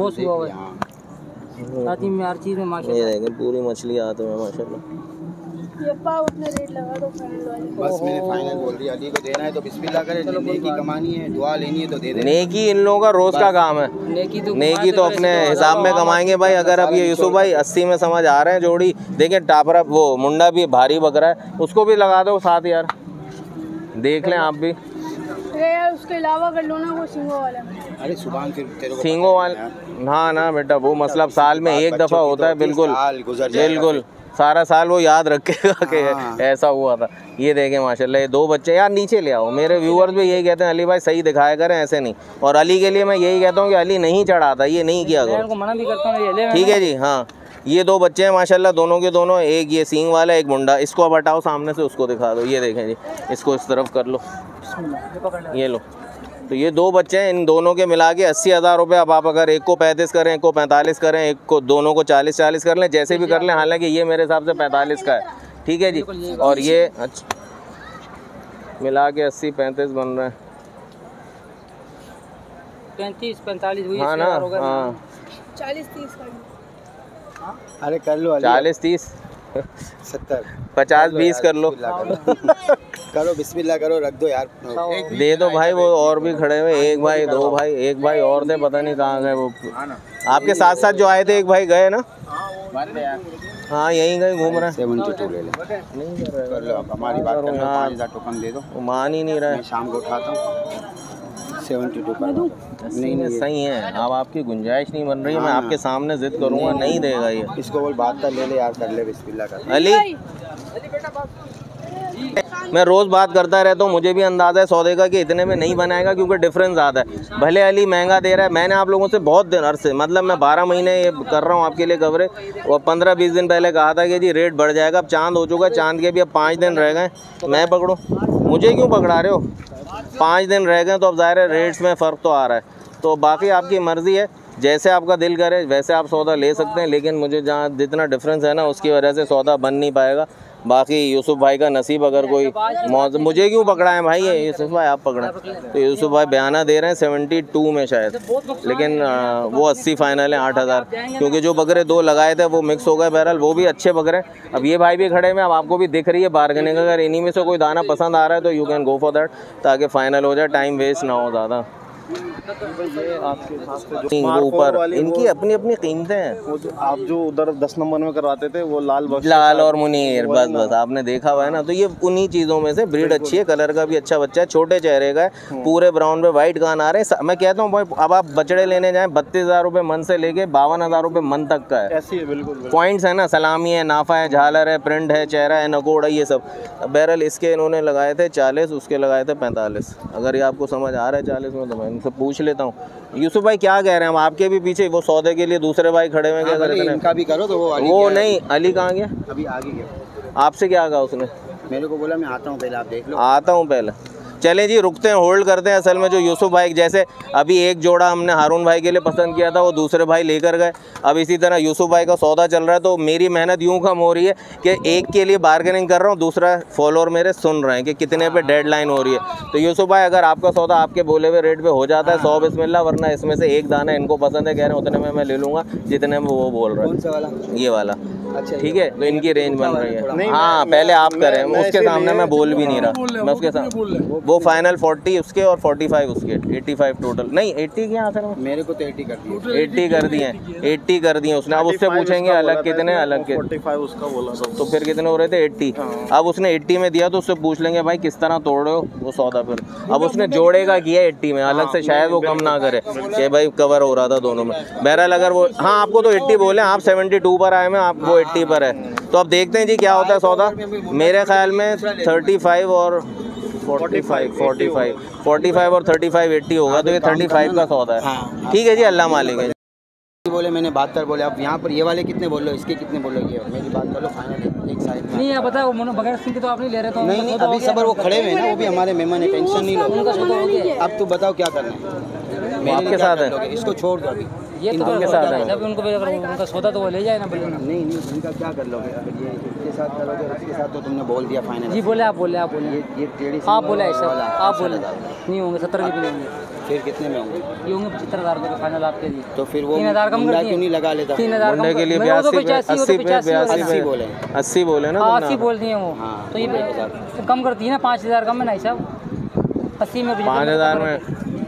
ये देखें पूरी मछली आते हैं माशाल्लाह। ये पाव उतने रेट लगा दो फाइनल वाले। बस मैंने फाइनल बोल दिया, अली को देना है तो बिस्मिल्लाह करे, नेकी कमानी है, दुआ लेनी है तो दे दे। नेकी इन लोगों का रोज का काम है, नेकी तो अपने हिसाब में कमाएंगे भाई। अगर अब ये यूसुफ भाई 80 में समझ आ रहे हैं जोड़ी, देखें टापरा वो मुंडा भी भारी बकरा है, उसको भी लगा दो साथ यार, देख लें आप भी। यार उसके अलावा कर लो ना वो सींगों वाला। अरे सुभान फिर सींगों वाला, हाँ ना बेटा, वो मतलब साल में एक दफ़ा होता है, बिल्कुल बिल्कुल, सारा साल वो याद रखेगा कि ऐसा हुआ था। ये देखें माशाल्लाह, ये 2 बच्चे यार, नीचे ले आओ। मेरे व्यूअर्स भी यही कहते हैं, अली भाई सही दिखाया करें, ऐसे नहीं। और अली के लिए मैं यही कहता हूँ कि अली नहीं चढ़ाता, ये नहीं किया करो, ठीक है जी। हाँ, ये 2 बच्चे हैं माशाल्लाह, दोनों के दोनों, एक ये सींग वाला, एक मुंडा। इसको अब हटाओ सामने से, उसको दिखा दो। ये देखें जी, इसको इस तरफ कर लो, ये लो। तो ये 2 बच्चे हैं, इन दोनों के मिला के 80,000 रुपये। अब आप अगर एक को 35 करें, एक को 45 करें, एक को, दोनों को 40-40 कर लें, जैसे भी कर लें। हालांकि ये मेरे हिसाब से 45 का है, ठीक है जी। और ये अच्छा मिला के 80-35 बन रहे हैं, 35-45 हुई। हाँ ना, हाँ 40-30 कर लो। अरे कर लो, 40-30 70 50-20 कर लो। करो बिस्मिल्लाह करो, रख दो यार, दे दो भाई। वो और भी खड़े हुए, 1 भाई 2 भाई, 1 भाई और दे, पता नहीं कहाँ गए वो। आपके साथ साथ जो आए थे, 1 भाई गए ना, हाँ यहीं गए, घूम रहे हैं। 72 ले ले, नहीं कर लो, हमारी बात कर लो, 5,000 टोकन दे दो। वो मान ही नहीं रहा है, शाम को उठाता हूँ। 72 कर दो, नहीं सही है। अब आपकी गुंजाइश नहीं बन रही है, मैं आपके सामने जिद करूँगा, नहीं देगा ये। इसको बोल बात कर, ले ले यार, कर ले बिस्मिल्लाह कर। अली, मैं रोज़ बात करता रहता हूँ, मुझे भी अंदाज़ा है सौदे का कि इतने में नहीं बनाएगा, क्योंकि डिफरेंस ज़्यादा है। भले अली महंगा दे रहा है, मैंने आप लोगों से बहुत दिन अरसे, मतलब मैं 12 महीने ये कर रहा हूँ आपके लिए कवरेज, और 15-20 दिन पहले कहा था कि जी रेट बढ़ जाएगा। अब चांद हो चुका, चांद के भी अब 5 दिन रह गए। मैं पकड़ूँ? मुझे क्यों पकड़ा रहे हो? 5 दिन रह गए, तो अब ज़ाहिर है रेट्स में फ़र्क तो आ रहा है। तो बाकी आपकी मर्ज़ी है, जैसे आपका दिल करे वैसे आप सौदा ले सकते हैं, लेकिन मुझे जहाँ जितना डिफरेंस है ना, उसकी वजह से सौदा बन नहीं पाएगा। बाकी यूसुफ भाई का नसीब, अगर कोई मुझे क्यों पकड़ा है भाई, ये यूसुफ भाई आप पकड़ा, तो यूसुफ भाई बयाना दे रहे हैं 72 में शायद, लेकिन वो 80 फाइनल है, 8,000, क्योंकि जो बकरे 2 लगाए थे वो मिक्स हो गए। बहरहाल वो भी अच्छे बकरे। अब ये भाई भी खड़े में, अब आपको भी दिख रही है बार्गेनिंग। अगर इन्हीं में से कोई दाना पसंद आ रहा है तो you can go for that, ताकि फ़ाइनल हो जाए, टाइम वेस्ट ना हो ज़्यादा। ये आपके हिसाब से तीन वो ऊपर इनकी अपनी अपनी कीमतें हैं। वो जो आप जो उधर 10 नंबर में करवाते थे वो लाल और मुनीर, बस आपने देखा हुआ है ना। तो ये उन्हीं चीज़ों में से ब्रीड अच्छी है, कलर का भी अच्छा बच्चा है, छोटे चेहरे का है, पूरे ब्राउन पे वाइट कान आ रहे हैं। मैं कहता हूँ भाई अब आप बछड़े लेने जाएं 32,000 रुपये मन से लेके 52,000 रुपये मन तक का है। ऐसी है बिल्कुल। पॉइंट्स है ना, सलामी है, नाफा है, झालर है, प्रिंट है, चेहरा है, नकोड़ा, ये सब। बहरहाल इसके इन्होंने लगाए थे 40, उसके लगाए थे 45। अगर ये आपको समझ आ रहा है 40 में तो मैं इनसे पूछ लेता हूँ। यूसुफ भाई क्या कह रहे हैं हम? आपके भी पीछे वो सौदे के लिए दूसरे भाई खड़े हुए, क्या करें? इनका भी करो तो वो नहीं, अली कहाँ गया? अभी आगे गया। आपसे क्या कहा उसने? मेरे को बोला मैं आता हूँ, पहले आप देख लो। आता हूँ पहले। चलें जी, रुकते हैं, होल्ड करते हैं। असल में जो यूसुफ भाई, जैसे अभी एक जोड़ा हमने हारून भाई के लिए पसंद किया था, वो दूसरे भाई लेकर गए। अब इसी तरह यूसुफ भाई का सौदा चल रहा है, तो मेरी मेहनत यूँ कम हो रही है कि एक के लिए बार्गेनिंग कर रहा हूँ, दूसरा फॉलोअर मेरे सुन रहे हैं कि कितने पे डेडलाइन हो रही है। तो यूसुफ भाई अगर आपका सौदा आपके बोले हुए रेट पे हो जाता है 100 बिस्मिल्लाह, वरना इसमें से एक दाना इनको पसंद है, कह रहे हैं उतने में मैं ले लूँगा जितने में वो बोल रहे हैं। कौन सा वाला? ये वाला। अच्छा, ठीक है, तो इनकी रेंज बन रही है। हाँ, पहले आप करें, उसके सामने मैं बोल भी नहीं रहा। मैं उसके सामने वो फाइनल 40 उसके और 45 उसके, 85 टोटल। नहीं 80 क्या आखिर में? मेरे को तो 80 कर दिए। 80 कर दिए, 80 कर दिए उसने। अब उससे पूछेंगे अलग कितने, अलग के 45 उसका बोला था। तो फिर कितने हो रहे थे? 80। अब उसने 80 में दिया तो उससे पूछ लेंगे भाई किस तरह तोड़ रहे हो वो सौदा। फिर अब उसने जोड़ेगा किया 80 में, अलग से शायद वो कम ना करे कि भाई कवर हो रहा था दोनों में। बहरहाल अगर वो, हाँ आपको तो 80 बोले, आप 72 पर आए में, आप वो 80 पर है। तो अब देखते हैं जी क्या होता है सौदा। मेरे ख्याल में 35 और 45 और 35 80 होगा, तो ये 35 का सौदा है। ठीक है जी, अल्लाह मालिक है। बोले मैंने 72 बोले। अब यहाँ पर ये वाले कितने बोल लो, इसके कितने बोलो, ये मेरी बात कर लो फाइनल एक साइड में। नहीं है पता है, बगैर सिंह के तो आप नहीं ले रहे। तो नहीं अभी सबर वो खड़े हुए हैं ना, वो भी हमारे मेहमान है, टेंशन नहीं लो। अब तू बताओ क्या करना है? आपके साथ है, इसको छोड़ दो अभी। ये तो इनके साथ है। जब उनको उनका सौदा तो वो ले जाए ना। नहीं इनका क्या कर लोगे? अगर ये इसके साथ करोगे, इसके साथ तो तुमने बोल दिया फाइनल। जी बोले, आप बोले ये टेढ़ी आप बोले ऐसा, आप बोले नहीं होंगे 70 के भी नहीं होंगे। फिर कितने में होंगे? ये होंगे 75,000 रुपये का फाइनल आपके लिए। तो फिर वो 3,000 कम कर क्यों नहीं लगा लेता? 3,000 मुंडे के लिए 82 बोले, 80 बोले ना, 80 बोल दिए वो। तो ये कम करती है ना, 5,000 कम है ना साहब। 80 में 5,000 में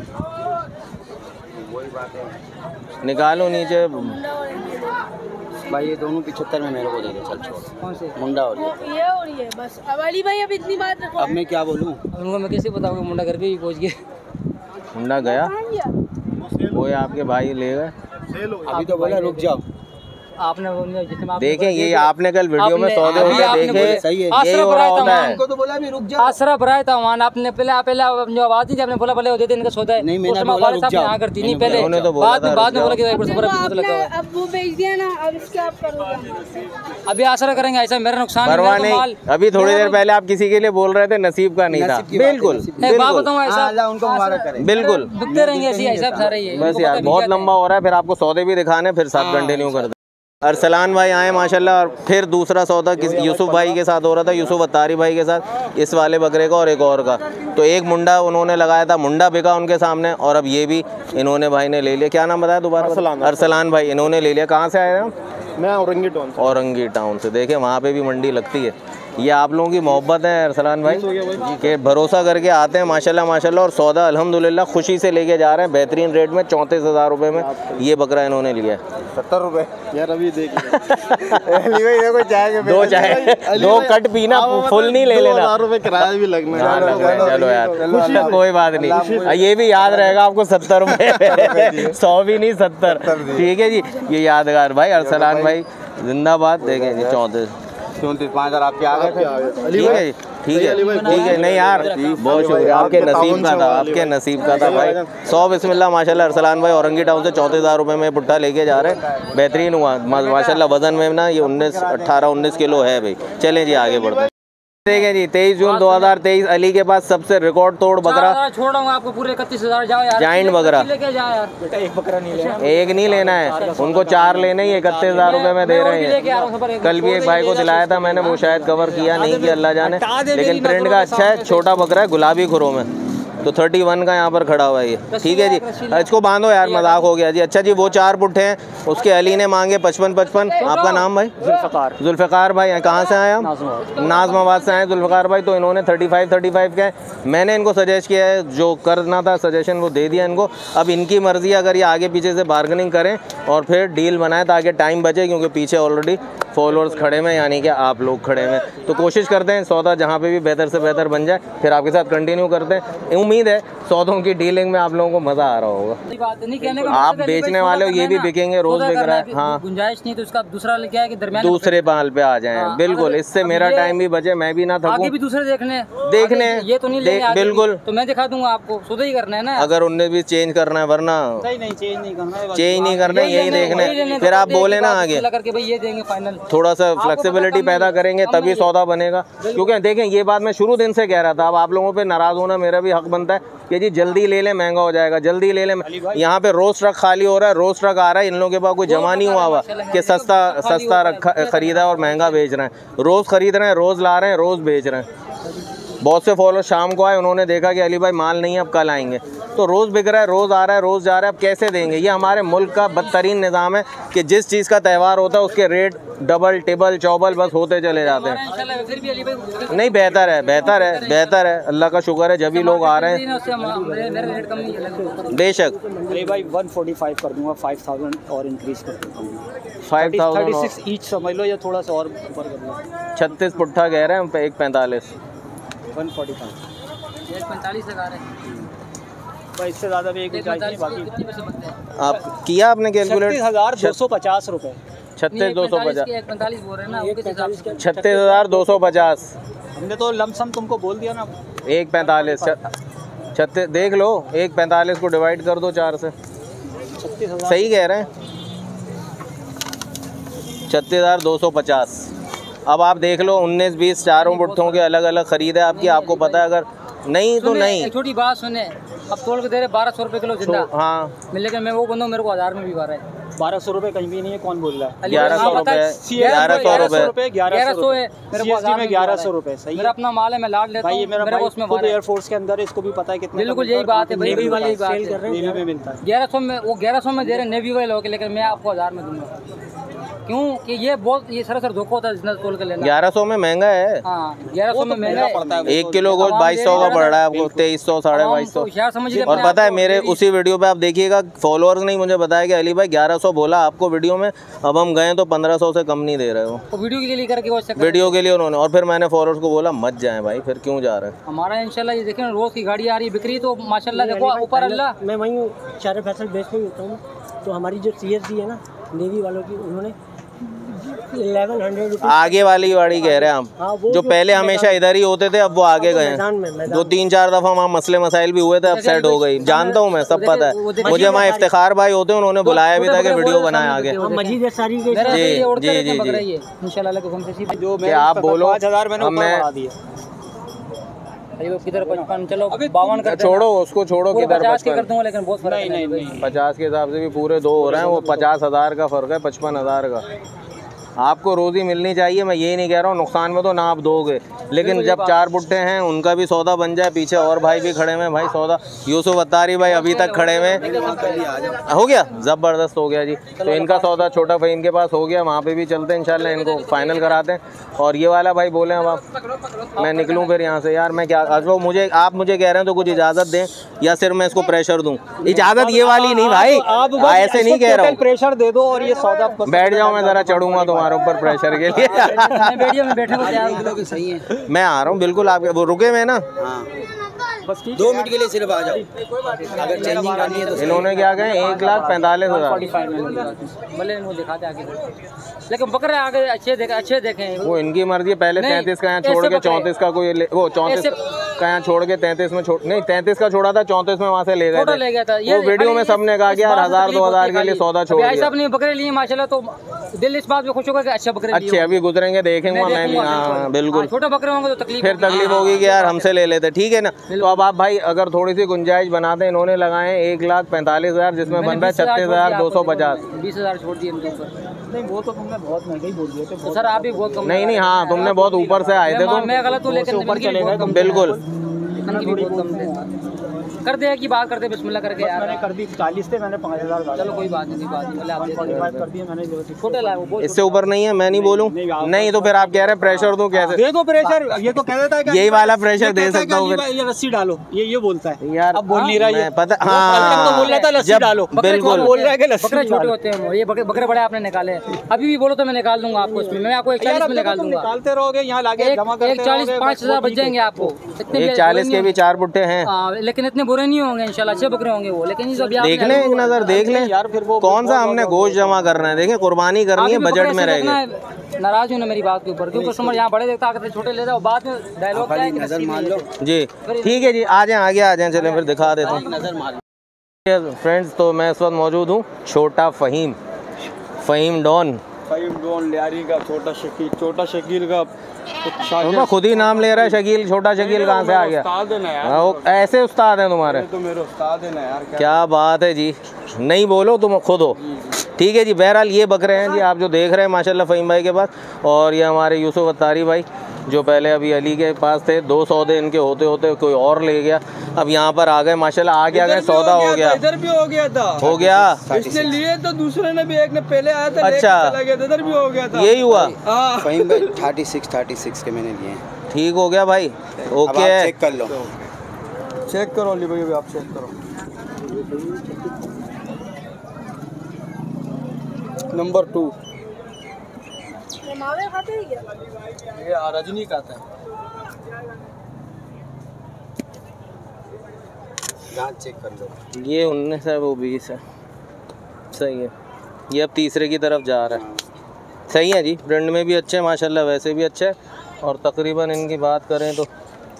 निकालो नीचे भाई। ये दोनों 75 में मेरे को दे दे। चल छोड़। कौन से? मुंडा और ये बस। अब अली भाई अब इतनी बात रखो। अब मैं क्या बोलूँ उनको? मैं कैसे बताऊँगा? मुंडा घर पे ही पहुँच गया। मुंडा गया, वो आपके भाई ले गए। अभी तो बोला रुक जाओ। आपने देखें, ये आपने कल वीडियो में सौदे होते देखे, यही हो रहा होता है। उनको तो बोला भी रुक जाओ। आसरफ राय था वहाँ, आपने पहले जो आवाज दी थी, आपने बोला भले दे दे इनका सौदा है। नहीं मैंने बोला रुक जाओ। करती नहीं पहले, बाद में बोला कि अब वो बेच दिया ना, अब इसके आप करोगे। अभी आसरा करेंगे ऐसा, मेरा नुकसान परवाह नहीं। अभी थोड़ी देर पहले आप किसी के लिए बोल रहे थे, नसीब का नहीं था। बिल्कुल बात बताऊँ ऐसा, उनको मुबारक करे। बिल्कुल बिकते रहेंगे ऐसे ऐसा सारे। ये बस यार बहुत लंबा हो रहा है, फिर आपको सौदे भी दिखाने, फिर साथ कंटिन्यू कर दे। अरसलान भाई आए माशाल्लाह, और फिर दूसरा सौदा यूसुफ भाई के साथ हो रहा था, यूसुफ अत्तारी भाई के साथ, इस वाले बकरे का और एक और का। तो एक मुंडा उन्होंने लगाया था, मुंडा बिका उनके सामने, और अब ये भी इन्होंने भाई ने ले लिया। क्या नाम बताया दोबारा? अरसलान भाई, इन्होंने ले लिया। कहाँ से आए हैं? मैं औरंगी टाउन से। औरंगी टाउन से। देखें वहाँ पे भी मंडी लगती है। ये आप लोगों की मोहब्बत है अरसलान भाई के भरोसा करके आते हैं माशाल्लाह माशाल्लाह, और सौदा अल्हम्दुलिल्लाह खुशी से लेके जा रहे हैं बेहतरीन रेट में। 34,000 रुपये में ये बकरा इन्होंने लिया है। 70 रुपये यार। अभी देखिए दो चाय, 2 कट पीना, फुल नहीं ले लेना। 2,000 रुपये किराया भी लगना। चलो यार कोई बात नहीं, ये भी याद रहेगा आपको। 70 रुपये 100 भी नहीं, 70। ठीक है जी, ये यादगार भाई अरसलान भाई जिंदाबाद। देखें जी 34 5,000 आपके आ गए थे। ठीक है, ठीक है, ठीक है। नहीं यार बहुत शुक्रिया, आपके नसीब का था, आपके नसीब का था भाई। 100 बिस्मिल्लाह माशाल्लाह। अरसलान भाई औरंगी टाउन से 34,000 रुपये में पुट्ठा लेके जा रहे हैं। बेहतरीन हुआ माशाल्लाह। वजन में ना ये 18-19 किलो है भाई। चलें जी आगे बढ़ते हैं। देखें जी 23 जून 2023 अली के पास सबसे रिकॉर्ड तोड़ बकरा। छोड़ दूंगा आपको पूरे 31,000। जाओ यार, जाइंट बकरा। लेके जाओ यार। बेटा एक बकरा नहीं लेना, एक नहीं लेना है, उनको 4 लेने ही 31,000 रुपये में दे रहे हैं। कल भी एक भाई को दिलाया था मैंने, वो शायद कवर किया नहीं किया अल्लाह जाने, लेकिन प्रिंट का अच्छा है। छोटा बकरा है, गुलाबी खुरों में। तो 31 का यहाँ पर खड़ा हुआ है ये। ठीक है जी, इसको बांधो यार, मजाक हो गया जी। अच्छा जी, वो 4 पुट्ठे हैं, उसके अली ने मांगे 55। आपका नाम भाई? जुल्फ़िकार भाई। कहाँ से आए हम? नाज़माबाद से आए जुल्फ़िकार भाई। तो इन्होंने 35 का है। मैंने इनको सजेस्ट किया है, जो करना था सजेशन वो दे दिया इनको। अब इनकी मर्ज़ी, अगर ये आगे पीछे से बार्गेनिंग करें और फिर डील बनाएं ताकि टाइम बचे, क्योंकि पीछे ऑलरेडी फॉलोअर्स खड़े हैं, यानी कि आप लोग खड़े हैं। तो कोशिश करते हैं सौदा जहाँ पे भी बेहतर से बेहतर बन जाए, फिर आपके साथ कंटिन्यू करते हैं। उम्मीद है सौदों की डीलिंग में आप लोगों को मज़ा आ रहा होगा। आप बेचने वाले हो, ये भी बिकेंगे, रोज़ बिक रहा है। हाँ, गुंजाइश नहीं तो उसका दूसरा क्या है कि दरमियान दूसरे माल पे आ जाएं। बिल्कुल, इससे मेरा टाइम भी बचे, मैं भी ना थकूं। आगे भी दूसरे देखने ये तो नहीं लेंगे बिल्कुल, तो मैं दिखा दूंगा आपको। सौदा ही करना है ना, अगर उनने भी चेंज करना है, वरना नहीं चेंज नहीं करना है, यही देखना। फिर आप बोले ना आगे करके भाई ये देंगे फाइनल, थोड़ा सा फ्लेक्सिबिलिटी पैदा करेंगे तभी सौदा बनेगा। क्योंकि देखें, ये बात मैं शुरू दिन से कह रहा था, अब आप लोगों पे नाराज़ होना मेरा भी हक बनता है कि जी जल्दी ले लें, महंगा हो जाएगा, जल्दी ले लें। यहाँ पे रोज़ ट्रक खाली हो रहा है, रोज़ ट्रक आ रहा है, इन लोगों के पास कोई जमा नहीं हुआ हुआ कि सस्ता खरीदा और महंगा बेच रहे हैं। रोज़ खरीद रहे हैं, रोज़ ला रहे हैं, रोज़ बेच रहे हैं। बहुत से फॉलोअर शाम को आए, उन्होंने देखा कि अली भाई माल नहीं है, अब कल आएंगे। तो रोज़ बिक रहा है, रोज़ आ रहा है, रोज़ जा रहा है, अब कैसे देंगे? ये हमारे मुल्क का बदतरीन निज़ाम है कि जिस चीज़ का त्यौहार होता है उसके रेट डबल टिबल चौबल बस होते चले जाते हैं। नहीं, बेहतर है, अल्लाह का शुक्र है, जब भी लोग आ रहे हैं। बेशक भाई 145 कर दूंगा, 5000 और इंक्रीज कर दूंगा, 5000 ईच समझ लो, या थोड़ा सा और ऊपर कर लो। 36 पुट्ठा कह रहे हैं, 145 145 लगा रहे हैं। इससे ज़्यादा भी एक चाहिए। बाकी आप किया आपने कैलकुलेट? 36,250 रुपये। 36,250 145 बोल रहे हैं ना, 36,250 हमने तो लमसम तुमको बोल दिया ना। 145 36 देख लो, 145 को डिवाइड कर दो 4 से, 36,000 सही कह रहे हैं। 36,250। अब आप देख लो, 19-20 चारों पुट्ठों के अलग अलग खरीद है आपकी, आपको पता है। अगर नहीं तो नहीं। एक छोटी बात सुने, अब तोल के दे रहे 1200 रुपये किलो जिंदा। हाँ, लेकिन मैं वो बंदा मेरे को 1000 में भी पा रहा है। 1200 रुपये कहीं भी नहीं है, कौन बोल रहा है? 1100 रुपये, 1100 रुपये, 1100 है मेरे को, 1100 रुपये। सही, मेरा अपना माल है, मैं लाड लेता हूं। मेरा उसमें खुद एयरफोर्स के अंदर है, इसको भी पता है कितना। बिल्कुल यही बात है भाई, नेवी वाली बात है। नेवी में मिलता है 1100 में, वो 1100 में दे रहे नेवी वाले लोग, लेकिन मैं आपको 1000 में दूंगा। क्यों कि ये सरासर धोखा होता है जितना तोल के लेना। 1100 में महंगा है। हाँ, 1100 में महंगा पड़ता है। 1 किलो गोश्त 2200 का पड़ रहा है आपको, 2300 2250। और पता है, मेरे उसी वीडियो पे आप देखिएगा, फॉलोअर्स ने मुझे बताया कि अली भाई 1100 बोला आपको वीडियो में, अब हम गए तो 1500 से कम नहीं दे रहे हो। तो वीडियो के लिए करके वीडियो के लिए उन्होंने, और फिर मैंने फॉलोअर्स को बोला मत जाएं भाई, फिर क्यों जा रहे हैं। हमारा इंशाल्लाह ये देखें, रोज़ की गाड़ी आ रही है, बिक्री तो माशाल्लाह देखो ऊपर अल्लाह। मैं वहीं चारे फैसल बेच में होता हूँ, तो हमारी जो CSD है ना नेवी वालों की, उन्होंने 1100 आगे वाली गाड़ी कह रहे हैं हम। हाँ, जो पहले हमेशा इधर ही होते थे, अब वो आगे गए हैं। 2-3-4 दफ़ा वहाँ मसले मसाइल भी हुए थे, अब सेट हो गई। जानता हूँ मैं, सब पता है मुझे। वहाँ इफ्तिखार भाई होते हैं, उन्होंने बुलाया भी था कि वीडियो बनाए आगे। जी, आप बोलो। 5000 मैंने बढ़ा दिया। किधर 55, चलो 52 कर, छोड़ो उसको, छोड़ो किधर 50 के कर दूंगा, लेकिन बहुत फर्क है। नहीं 50 के हिसाब से भी पूरे 2 हो रहे हैं, वो 50,000 का फ़र्क है, 55,000 का। आपको रोज़ी मिलनी चाहिए, मैं यही नहीं कह रहा हूँ नुकसान में तो ना आप दोगे, लेकिन जब 4 पुट्टे हैं उनका भी सौदा बन जाए। पीछे और भाई भी खड़े हैं भाई, सौदा यूसुफ अत्तारी भाई अभी तक खड़े हुए, हो गया, ज़बरदस्त हो गया जी। तो इनका सौदा छोटा भाई इनके पास हो गया, वहाँ पे भी चलते हैं इंशाल्लाह, इनको फाइनल कराते हैं। और ये वाला भाई बोले अब आप मैं निकलूँ फिर यहाँ से, यार मैं क्या, वो मुझे आप मुझे कह रहे हैं तो कुछ इजाज़त दें, या सिर्फ मैं इसको प्रेशर दूँ? इजाज़त ये वाली नहीं भाई, आप ऐसे नहीं कह रहा हूँ, प्रेशर दे दो और ये सौदा बैठ जाओ, मैं ज़रा चढ़ूँगा तुम्हारे ऊपर प्रेशर के लिए। मैं आ रहा हूँ बिल्कुल, आपके वो रुके हुए ना, बस 2 मिनट के लिए सिर्फ आ जाओ, अगर चेंजिंग करनी है तो। इन्होंने क्या कहे 1,45,000, लेकिन बकरे आगे अच्छे देखें, वो इनकी मर्जी है। पहले 33 का यहाँ छोड़ के 34 का कोई वो 34 का यहाँ छोड़ के 33 में नहीं 33 का छोड़ा था, 34 में वहाँ से ले गए थे। वो वीडियो में सबने कहा कि यार 1000-2000 के लिए सौदा छोड़ दिया। सब ने बकरे लिए माशाल्लाह, तो दिल इस बात में खुश होगा कि अच्छे बकरे अच्छे अभी गुजरेंगे, देखेंगे मैं भी। हाँ बिल्कुल, छोटे बकरे होंगे तो तकलीफ, फिर तकलीफ होगी कि यार हमसे ले लेते, ठीक है ना। तो अब आप भाई अगर थोड़ी सी गुंजाइश बनाते, इन्होंने लगाए 1,45,000, जिसमें बन रहा है 36,250। 20,000 छोड़ दिए इनके ऊपर। नहीं वो तो तुमने बहुत महंगा ही बोल दिया थे। तो सर आप भी बहुत कम। नहीं हाँ, तुमने बहुत ऊपर से आए थे, तुम मैं गलत हूँ, लेकिन ऊपर चलेगा बिल्कुल। कर दे की बात करते बिस्मिल्लाह करके यार। मैंने कर दी 40 थे, मैंने 5000 चलो कोई बात नहीं, बात नहीं, आप 145 कर दिए मैंने। छोटे लाए वो इससे ऊपर नहीं है, मैं नहीं बोलूँ। नहीं तो फिर आप कह रहे हैं प्रेशर दो, कैसे दे दो प्रेशर? ये तो कह देता है यही वाला प्रेशर दे सकता हूँ। ये रस्सी डालो, ये बोलता है यार, अब बोल नहीं रहा ये पता। हाँ, बोल रहा था लस्सी डालो, बिल्कुल बोल रहा है कि लस्सी। बकरे छोटे होते हैं, ये बकरे बड़े आपने निकाले। अभी भी बोलो तो मैं निकाल दूंगा आपको इसमें, मैं आपको 140 में निकाल दूंगा। निकालते रहोगे यहाँ लाके जमा करते रहोगे, 140-5000 बच जाएंगे आपको। 140 के भी 4 बुट्टे हैं, लेकिन इतने बुरे नहीं होंगे इंशाल्लाह, अच्छे बकरे होंगे वो। लेकिन देख लें, एक नजर देख लें यार, फिर वो कौन सा हमने गोश्त जमा करना है। देखें, कुर्बानी करनी है, बजट में रहेगा। नाराज हूँ ना मेरी बात के ऊपर, क्योंकि कस्टमर यहाँ बड़े देखता है, छोटे ले जाओ, बाद में डायलॉग क्या है कि नजर मान लो जी। ठीक है जी, आ जाएं, आगे आ जाएं, चलें फिर दिखा देता हूँ नजर मान। फ्रेंड्स, तो मैं इस वक्त मौजूद हूँ छोटा फ़हीम डॉन लियारी का छोटा शकील का तो खुद ही नाम ले रहा है शकील। छोटा शकील कहाँ से आ गया? ऐसे उस्ताद हैं तुम्हारे? तो मेरे उस्ताद हैं ना यार। क्या बात है जी, नहीं बोलो तुम खुद हो। ठीक है जी, बहरहाल ये बकरे हैं जी आप जो देख रहे हैं माशाल्लाह फ़हीम भाई के पास। और ये हमारे यूसुफ अत्तारी भाई जो पहले अभी अली के पास थे, 2 सौदे इनके होते होते कोई और ले गया, अब यहाँ पर आ गए माशाल्लाह, आ गया सौदा हो गया। इधर भी हो गया था, हो गया इसने लिए तो दूसरे ने भी, एक ने पहले आया था, अच्छा चला गया था, इधर भी हो गया था। यही हुआ फ़हीम भाई 36 के मैंने लिए। ठीक हो गया भाई, ओके चेक कर लो, चेक करो अली भाई, आप चेक करो। नंबर 2 ये रजनी का था। चेक कर लो, ये 19 है, वो 20 है, सही है। ये अब तीसरे की तरफ जा रहा है, सही है जी। प्रिंट में भी अच्छे हैं माशाल्लाह, वैसे भी अच्छे है। और तकरीबन इनकी बात करें तो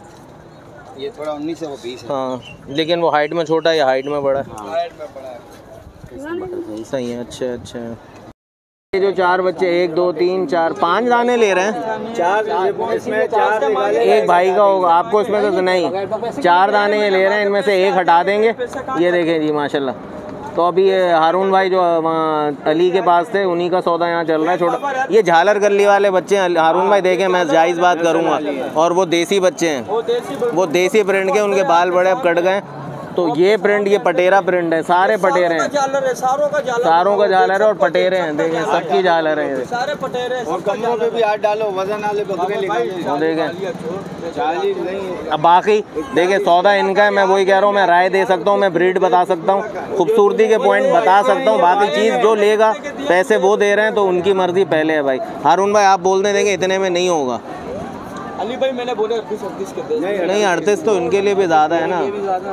ये थोड़ा 19 है, वो 20 है। हाँ, लेकिन वो हाइट में छोटा है, या हाइट में बड़ा है? हाइट में बड़ा है। सही है, अच्छे अच्छे हैं। ये जो 4 बच्चे, 1 2 3 4 5 दाने ले रहे हैं। 4 इसमें 4 एक भाई का होगा, आपको इसमें तो नहीं, 4 दाने ये ले रहे हैं, इनमें से एक हटा देंगे। ये देखें जी माशाल्लाह। तो अभी ये हारून भाई जो वहाँ अली के पास थे, उन्हीं का सौदा यहाँ चल रहा है छोटा। ये झालर गली वाले बच्चे हैं हारून भाई, देखें मैं जायज़ बात करूँगा। और वो देसी बच्चे हैं, वो देसी प्रिंट के, उनके बाल बड़े अब कट गए। तो ये प्रिंट, ये पटेरा प्रिंट है, सारे पटेरे हैं, सारों का झालर है और पटेरे हैं, देखें सबकी झालर है, सारे पटेरे। और कमरों पे भी हाथ डालो, वजन वाले बकरे लेके देखें। अब बाकी देखें, सौदा इनका है, मैं वही कह रहा हूँ, मैं राय दे सकता हूँ, मैं ब्रीड बता सकता हूँ, खूबसूरती के पॉइंट बता सकता हूँ। बाकी चीज़ जो लेगा पैसे वो दे रहे हैं, तो उनकी मर्जी पहले है भाई। हारून भाई आप बोलते देंगे इतने में नहीं होगा। अली भाई मैंने बोले 38 के दे। नहीं 38 तो इनके लिए भी ज़्यादा है ना।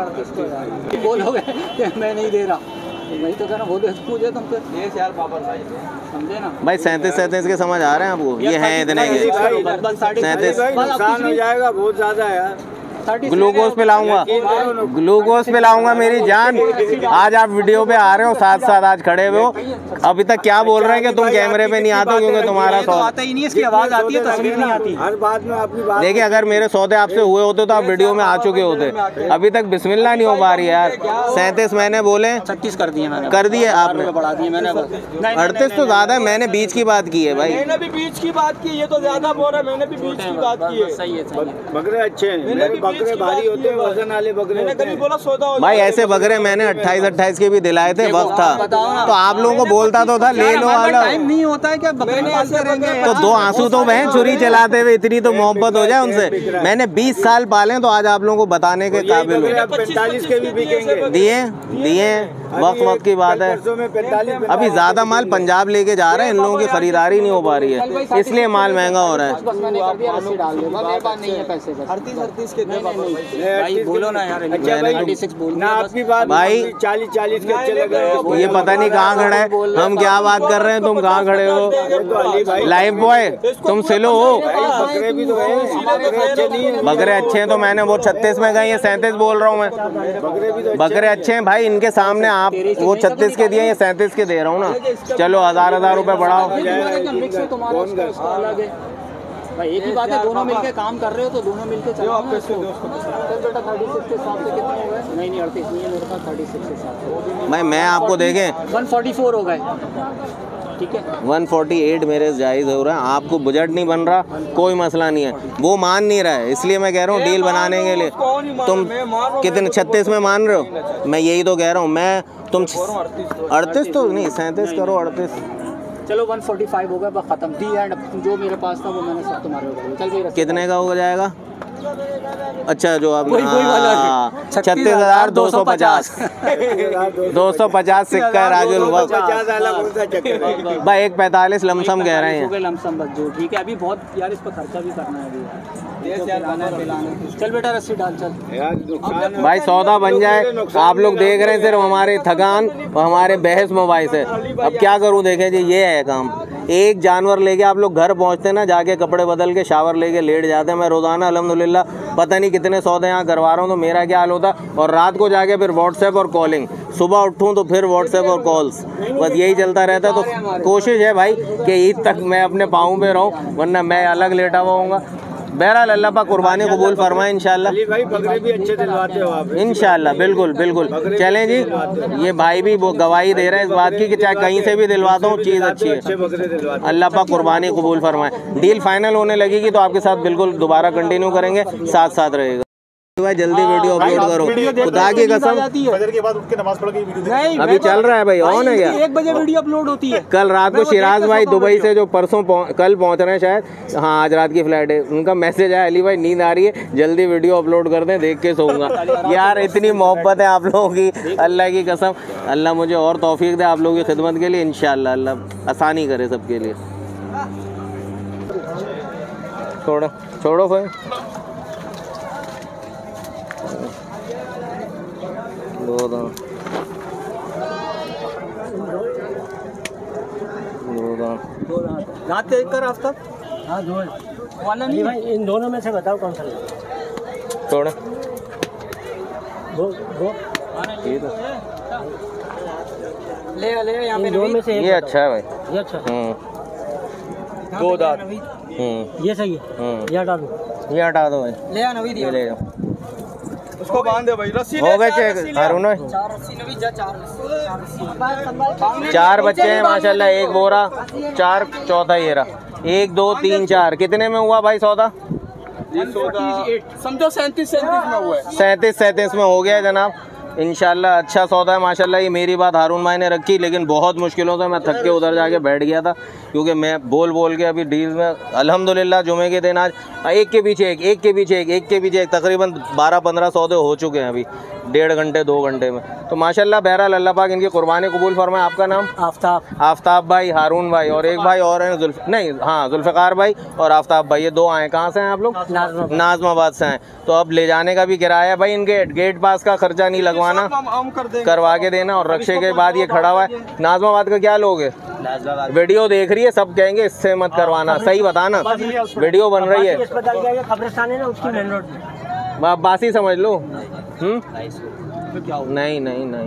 बोलोगे मैं नहीं दे रहा, वही तो कहना, बोले पूछे तुम तो यार बाबर भाई, समझे ना भाई। 37 के समझ आ रहे हैं आपको? ये हैं इतने के 37। नुकसान हो जाएगा बहुत ज़्यादा है यार। ग्लूकोज पे लाऊंगा, ग्लूकोज पे लाऊंगा मेरी जान। आज आप वीडियो पे आ रहे हो, साथ साथ आज खड़े हुए हो, अभी तक क्या बोल रहे हैं कि तुम कैमरे पे नहीं आते हो क्योंकि तुम्हारा आता ही नहीं, इसकी आवाज़ आती है, तस्वीर नहीं आती। हर बात में आपकी बात। देखिए, अगर मेरे सौदे आपसे हुए होते तो आप वीडियो में आ चुके होते, अभी तक बिस्मिल्लाह नहीं हो पा रही है यार। 37 मैंने बोले, 36 कर दिए मैंने, कर दिए आपने, बढ़ा दिए मैंने। 38 तो ज़्यादा है, मैंने बीच की बात की है भाई, मैंने भी बीच की बात की, ये तो ज़्यादा बोल रहा है, मैंने भी बीच की बात की है। सही है, बकरे अच्छे हैं, बकरे भारी होते हैं, वजन वाले बकरे मैंने कभी बोला सौदा हो भाई। ऐसे बकरे मैंने 28 के भी दिलाए थे, वक्त था तो आप लोगों को बोलता तो था ले लो वाला। टाइम नहीं होता है क्या बकरे पालते रहेंगे? तो 2 आंसू तो बहन छुरी चलाते हुए, इतनी तो मोहब्बत हो जाए उनसे। मैंने 20 साल पाले, तो आज आप लोगों को बताने के काबिल हूँ। 45 के भी बिकेंगे, दिए वक्त की बात है। अभी ज़्यादा माल पंजाब लेके जा रहे हैं, इन लोगों की खरीदारी नहीं हो पा रही है, इसलिए माल महंगा हो रहा है। बोलो ना यार, आपकी बात भाई 40 के अच्छे लग रहे हैं। ये पता नहीं कहाँ खड़ा है, हम क्या बात कर रहे हैं, तुम कहाँ खड़े हो? लाइव बॉय तुम सिलो हो? बकरे भी तो हैं, बकरे अच्छे हैं, तो मैंने वो 36 में गए, ये 37 बोल रहा हूँ मैं। बकरे अच्छे हैं भाई, इनके सामने आप वो 36 के दिए, ये 37 के दे रहा हूँ ना। चलो 1000 रुपए बढ़ाओ। भाई एक ही बात है, दोनों मिलके काम कर रहे हो तो दोनों मिलके चलो आपके इसको। चल बेटा 36 के हिसाब से कितने हो गए? नहीं 38 नहीं है मेरे पास, 36 के हिसाब से। भाई मैं आपको देखें 144 हो गए। ठीक है 148 मेरे जायज़ हो रहा है, आपको बजट नहीं बन रहा कोई मसला नहीं है, वो मान नहीं रहा है, इसलिए मैं कह रहा हूँ डील बनाने के लिए। तुम कितने 36 में मान रहे हो? मैं यही तो कह रहा हूँ, मैं तुम 38 तो नहीं 37 करो 38। चलो 145 हो गया, बस खत्म दी एंड जो मेरे पास था वो मैंने सब तुम्हारे हो गया। चल भाई कितने का हो जाएगा? अच्छा जो आप 36,250 250 सिक्का है राजुल वक्त भाई 145 लमसम कह रहे हैं लमसम बस जो ठीक है। अभी बहुत यार इस पर खर्चा भी करना है अभी चल बेटा रस्सी डाल चल भाई सौदा बन जाए। आप लोग देख रहे हैं सिर्फ हमारे थकान और हमारे बहस मोबाइल से, अब क्या करूं देखें जी, ये है काम। एक जानवर लेके आप लोग घर पहुंचते ना, जाके कपड़े बदल के शावर लेके लेट जाते हैं। मैं रोज़ाना अल्हम्दुलिल्लाह पता नहीं कितने सौदे यहाँ करवा रहा हूँ, तो मेरा क्या हाल होता, और रात को जाके फिर व्हाट्सएप और कॉलिंग, सुबह उठूँ तो फिर व्हाट्सएप और कॉल्स, बस यही चलता रहता है। तो कोशिश है भाई कि ईद तक मैं अपने पाँव पे रहूँ, वरना मैं अलग लेटा हुआ हूँगा। बहरहाल अल्लाह पाक कुर्बानी कबूल फरमाए इंशाल्लाह। भाई बकरे भी अच्छे दिलवाते हो आप इंशाल्लाह, बिल्कुल बिल्कुल। चलें जी, ये भाई भी वो गवाही दे रहे हैं इस बात की कि चाहे कहीं से भी दिलवाता हूँ चीज़ अच्छी है। अल्लाह पाक कुर्बानी कबूल फरमाए। डील फाइनल होने लगेगी तो आपके साथ बिल्कुल दोबारा कंटिन्यू करेंगे, साथ साथ रहेगा भाई। जल्दी वीडियो अपलोड करो, खुदा की कसम। फजर के बाद उठ के नमाज पढ़ के वीडियो नहीं अभी चल रहा है भाई, ऑन है क्या? 1 बजे वीडियो अपलोड होती है। कल रात को शिराज भाई दुबई से जो परसों कल पहुंच रहे हैं शायद, हाँ आज रात की फ्लाइट है, उनका मैसेज आया अली भाई नींद आ रही है, जल्दी वीडियो अपलोड कर दें, देख के सोऊंगा। यार इतनी मोहब्बत है आप लोगों की, अल्लाह की कसम। अल्लाह मुझे और तौफीक दे आप लोगों की खिदमत के लिए, इंशाल्लाह अल्लाह आसानी करे सबके लिए। छोड़ो छोड़ो भाई, दो दाम दांत देख कर आफ्ताब। हाँ दो वाला नहीं भाई, इन दोनों में से बताओ कौन सा लेना। छोड़ो दो ले यहाँ पे इन दो में से ये अच्छा है भाई, ये अच्छा दो दांत ये सही है, ये हटा दो, ये हटा दो भाई, ले आ नवी दिया, ले जाओ। उसको बांध दे भाई, रस्सी हो गए चेक हारून भाई, 4 रस्सी नवी जा, 4 रस्सी 4 बच्चे हैं माशाल्लाह, 1 बोरा 4, चौथा ये रहा, 1 2 3 4। कितने में हुआ भाई सौदा? समझो 37 में हुआ है। 37 में हो गया है जनाब, इंशाल्लाह अच्छा सौदा है माशाल्लाह। ये मेरी बात हारून भाई ने रखी, लेकिन बहुत मुश्किलों से मैं थक के उधर जाके बैठ गया था, क्योंकि मैं बोल के अभी डील में अल्हम्दुलिल्लाह जुमे के दिन आज एक के पीछे एक तकरीबन 12-15 सौदे हो चुके हैं अभी 1.5 घंटे 2 घंटे में। तो माशाल्लाह बहरहाल अल्लाह पाक इनकी कुर्बानी कबूल फरमाए। आपका नाम? आफ्ताब भाई, हारून भाई और एक भाई और हैं जुल्फ़िकार भाई और आफ्ताब भाई, ये 2 आए। कहाँ से हैं आप लोग? नाज़माबाद से हैं। तो अब ले जाने का भी किराया भाई, इनके गेट पास का खर्चा नहीं लगवाना, करवा के देना, और रक्षे के बाद ये खड़ा हुआ है। नाज़माबाद का क्या लोगे? वीडियो देख रही है, सब कहेंगे इससे मत करवाना, सही बताना, वीडियो बन रही है। कब्रिस्तान है ना, उसकी मेन रोड आप बासी समझ लो। नहीं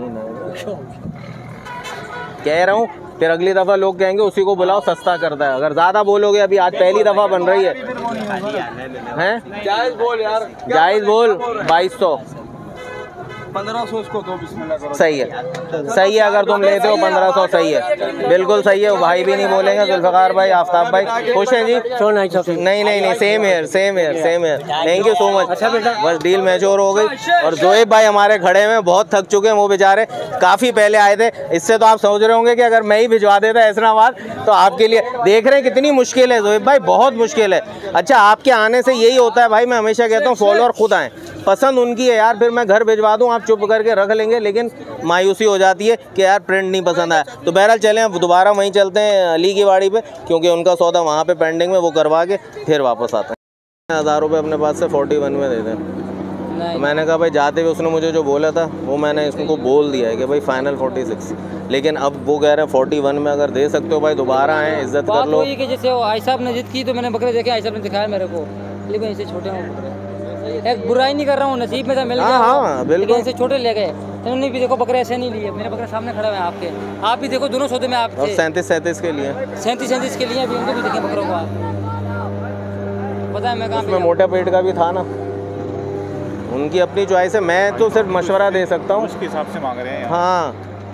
कह रहा हूँ, फिर अगली दफ़ा लोग कहेंगे उसी को बुलाओ सस्ता करता है। अगर ज़्यादा बोलोगे, अभी आज पहली दफ़ा बन रही है, हैं? जायज़ बोल यार, जायज़ बोल 2200 1500 उसको दो, बिस्मिल्लाह करो। सही है अगर तुम लेते हो 1500 सही है, बिल्कुल सही है। भाई भी नहीं बोलेंगे, जुल्फ़िकार भाई, आफ्ताब भाई खुश हैं जी? नहीं सेम है। Thank you so much. बस डील मैच्योर हो गई। और जोएब भाई हमारे खड़े में बहुत थक चुके हैं, वो बेचारे काफ़ी पहले आए थे। इससे तो आप समझ रहे होंगे कि अगर मैं ही भिजवा देता हैदराबाद तो आपके लिए, देख रहे हैं कितनी मुश्किल है जोएब भाई, बहुत मुश्किल है। अच्छा आपके आने से यही होता है भाई, मैं हमेशा कहता हूँ फॉलोअर खुद आएँ, पसंद उनकी है यार, फिर मैं घर भिजवा दूँ आप चुप करके रख लेंगे, लेकिन मायूसी हो जाती है कि यार प्रिंट नहीं पसंद आया। तो बहरहाल चलें अब दोबारा वहीं चलते हैं अली की वाड़ी पे, क्योंकि उनका सौदा वहाँ पे पेंडिंग में, वो करवा के फिर वापस आते हैं। 1000 रुपये अपने पास से 41 में दे दें। तो मैंने कहा भाई जाते हुए उसने मुझे जो बोला था वो मैंने इसको बोल दिया है कि भाई फाइनल 46, लेकिन अब वो कह रहे हैं 41 में अगर दे सकते हो भाई दोबारा आए, इज्जत कर लो। कि जैसे वो आई साहब ने जिद की तो मैंने बकरे देखे, आई साहब ने दिखाया मेरे को, लेकिन इसे छोटे हैं, एक बुराई नहीं कर रहा हूँ, नसीब में था मिल गया। हाँ बिल्कुल, इनसे छोटे ले गए। उन्होंने भी देखो बकरे ऐसे नहीं लिए, मेरे बकरे सामने खड़े हुए हैं आपके, आप भी देखो दोनों सौदे में आप 37 के लिए 37 के लिए भी उनको भी देखें बकरों को आप। पता है मैं कहाँ पे मोटा पेट का भी था ना, उनकी अपनी चॉइस है, मैं तो सिर्फ मशवरा दे सकता हूँ, उसके हिसाब से मांग रहे हैं। हाँ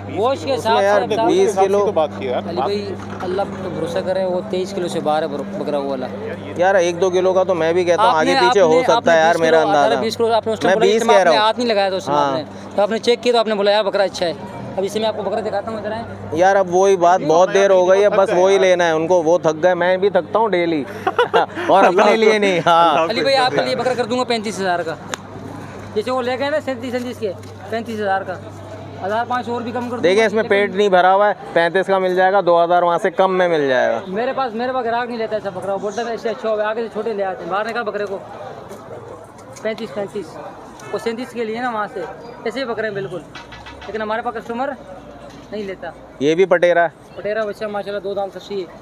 गोश्त के साथ यार 20 किलो अली भाई अल्लाह पे भरोसा करे, वो 23 किलो से बाहर है बकरा वो वाला। यार 1-2 किलो का तो मैं भी कहता हूँ आगे पीछे हो सकता है यार, मेरा अंदाजा 20 किलो आपने उस टाइम मैं बोला, 20 इसमें कह रहा आपने हूँ। हाथ नहीं लगाया था उसमें आपने, तो आपने चेक किया तो आपने बोला यार बकरा अच्छा है। अब इसे मैं आपको बकरा दिखाता हूँ, इधर आए यार अब वही बात, बहुत देर हो गई है, बस वही लेना है उनको, वो थक गए, मैं भी थकता हूँ डेली और अपने लिए नहीं। हाँ अली भाई आपके लिए बकरा कर दूंगा 35,000 का, जैसे वो ले गए ना 37 के 35,000 का, 1,500 और भी कम कर। देखिए इसमें पेट नहीं भरा हुआ है, 35 का मिल जाएगा, 2,000 वहाँ से कम में मिल जाएगा। मेरे पास ग्राहक नहीं लेता ऐसा बकरा, बोलता है इससे अच्छा हो, आगे से छोटे ले आते हैं, बाहर निकाल बकरे को 35 वो 37 के लिए ना वहाँ से ऐसे ही बकरे हैं बिल्कुल, लेकिन हमारे पास कस्टमर नहीं लेता। ये भी पटेरा है, पटेरा बच्चा माशाल्लाह 2 दाम सस्ती है।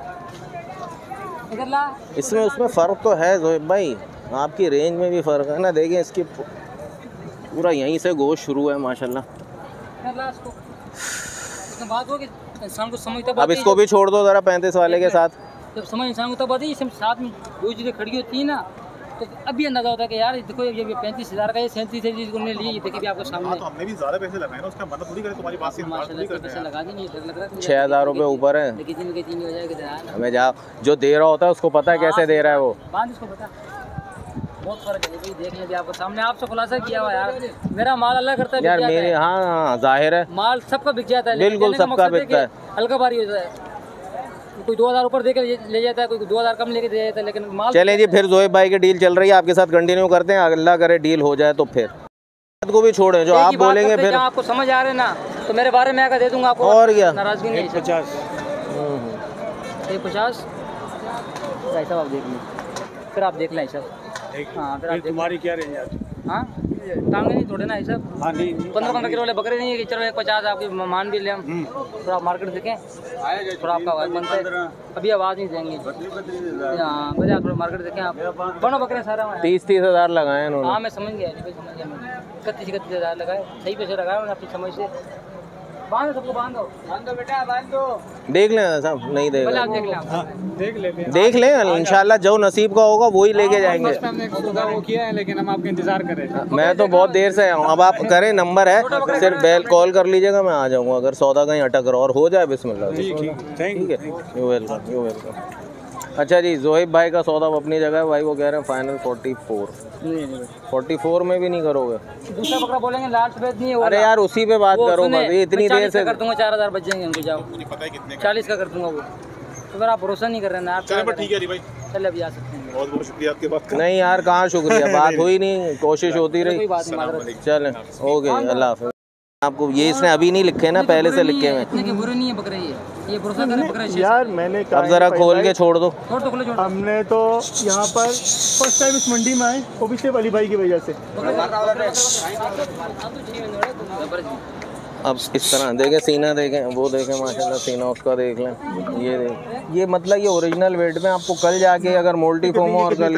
इधर ला, इसमें उसमें फ़र्क तो है जोहेब भाई, आपकी रेंज में भी फ़र्क है ना। देखिए इसकी पूरा यहीं से गोश्त शुरू है माशाल्लाह। इधर ला इसको, इसमें बात हो कि इंसान को समझ तब अब आती है इसको भी छोड़ दो ज़रा 35 वाले के साथ। जब समझ इंसान को तब आती है, इसमें साथ में 2 चीज़ें खड़ी होती है ना, तो अभी अंदाजा होता है कि यार देखो ये 35,000 का, ये 37 उन्होंने लिए, ये देखिए भी आपके सामने। तो हमने भी ज़्यादा पैसे लगाए ना, उसका मतलब थोड़ी करे तुम्हारी बात से माशाल्लाह पैसे लगा देंगे, लग रहा है 6,000 रुपये ऊपर है, लेकिन हो जाएगा। हमें जो दे रहा होता है उसको पता है कैसे दे रहा है वो, बांध इसको पता बहुत फर्क है भाई, देख लें आपको सामने, आपसे खुलासा किया हुआ यार, मेरा माल अल्लाह करता है यार मेरे। हाँ जाहिर है माल सबका बिक जाता है, बिल्कुल सबका बिकता है, हल्का भारी होता है, कोई 2,000 ऊपर दे के ले जाता है, कोई 2,000 कम लेके दे जाता है, लेकिन माल। चलें जी फिर जोहेब भाई की डील चल रही है, आपके साथ कंटिन्यू करते हैं, अल्लाह करे डील हो जाए तो फिर को भी छोड़ें, जो आप बोलेंगे फिर आपको समझ आ रहे ना, तो मेरे बारे में आकर दे दूंगा आपको, और क्या नाराजगी नहीं। 50 भाई साहब आप देख लें, फिर आप देख लें सब। हाँ फिर आप तुम्हारी क्या रेंज है? हाँ टांगे नहीं थोड़े ना ये सब, 15 किलो वाले बकरे नहीं है कि चलो 150 आपकी मान भी लें हम, थोड़ा आप मार्केट देखें, थोड़ा आपका आवाज़ बनता है, अभी आवाज़ नहीं देंगे। हाँ बजे आप थोड़ा मार्केट देखें, आप बनो बकरे सारा 30,000 लगाए उन्होंने। हाँ मैं समझ गया, समझ गया मैं, 31,000 लगाए, सही पैसे लगाए उन्होंने अपनी समझ से। बांध सबको, बांध दो बेटा, बांध दो। देख लें साहब, नहीं देख लें, देख लें इंशाल्लाह, जो नसीब का होगा वही लेके जाएंगे। वो किया है लेकिन हम आपका इंतजार कर रहे हैं। मैं तो बहुत देर से हूँ, अब आप करें, नंबर है, सिर्फ बेल कॉल कर लीजिएगा, मैं आ जाऊँगा अगर सौदा कहीं अटक रहा और हो जाए। बिस्मिल्लाह, ठीक है, यू वेलकम, यू वेलकम। अच्छा जी, जोहेब भाई का सौदा अपनी जगह है भाई, वो कह रहे हैं फाइनल 44 में भी नहीं करोगे? दूसरा बकरा बोलेंगे लास्ट बेच नहीं है। अरे यार उसी पे बात करो बस, इतनी देर से कर दूंगा, 4,000 बच जाएंगे उनको, जाओ 40 का कर दूंगा वो, तो अगर आप भरोसा नहीं कर रहे ना आप। ठीक है भाई, चल अभी आ सकते हैं। बहुत बहुत शुक्रिया आपके बात। नहीं यार कहाँ शुक्रिया, बात हुई नहीं, कोशिश होती रही। चलें ओके, अल्लाह हाफ़िज़। आपको ये इसने अभी नहीं लिखे ना, पहले से लिखे हुए। इतने के बुरे नहीं है बकरे, ये भरोसा करें बकरा यार मैंने अब जरा खोल के छोड़ दो। हमने तो यहाँ पर फर्स्ट टाइम इस मंडी में आए, वो भी सिर्फ अली भाई की वजह से। अब इस तरह देखें, सीना देखें, वो देखें माशाल्लाह, सीना उसका देख लें, ये देख, ये मतलब ये ओरिजिनल वेट में आपको कल जाके अगर मोल्टी फॉर्म हो और कल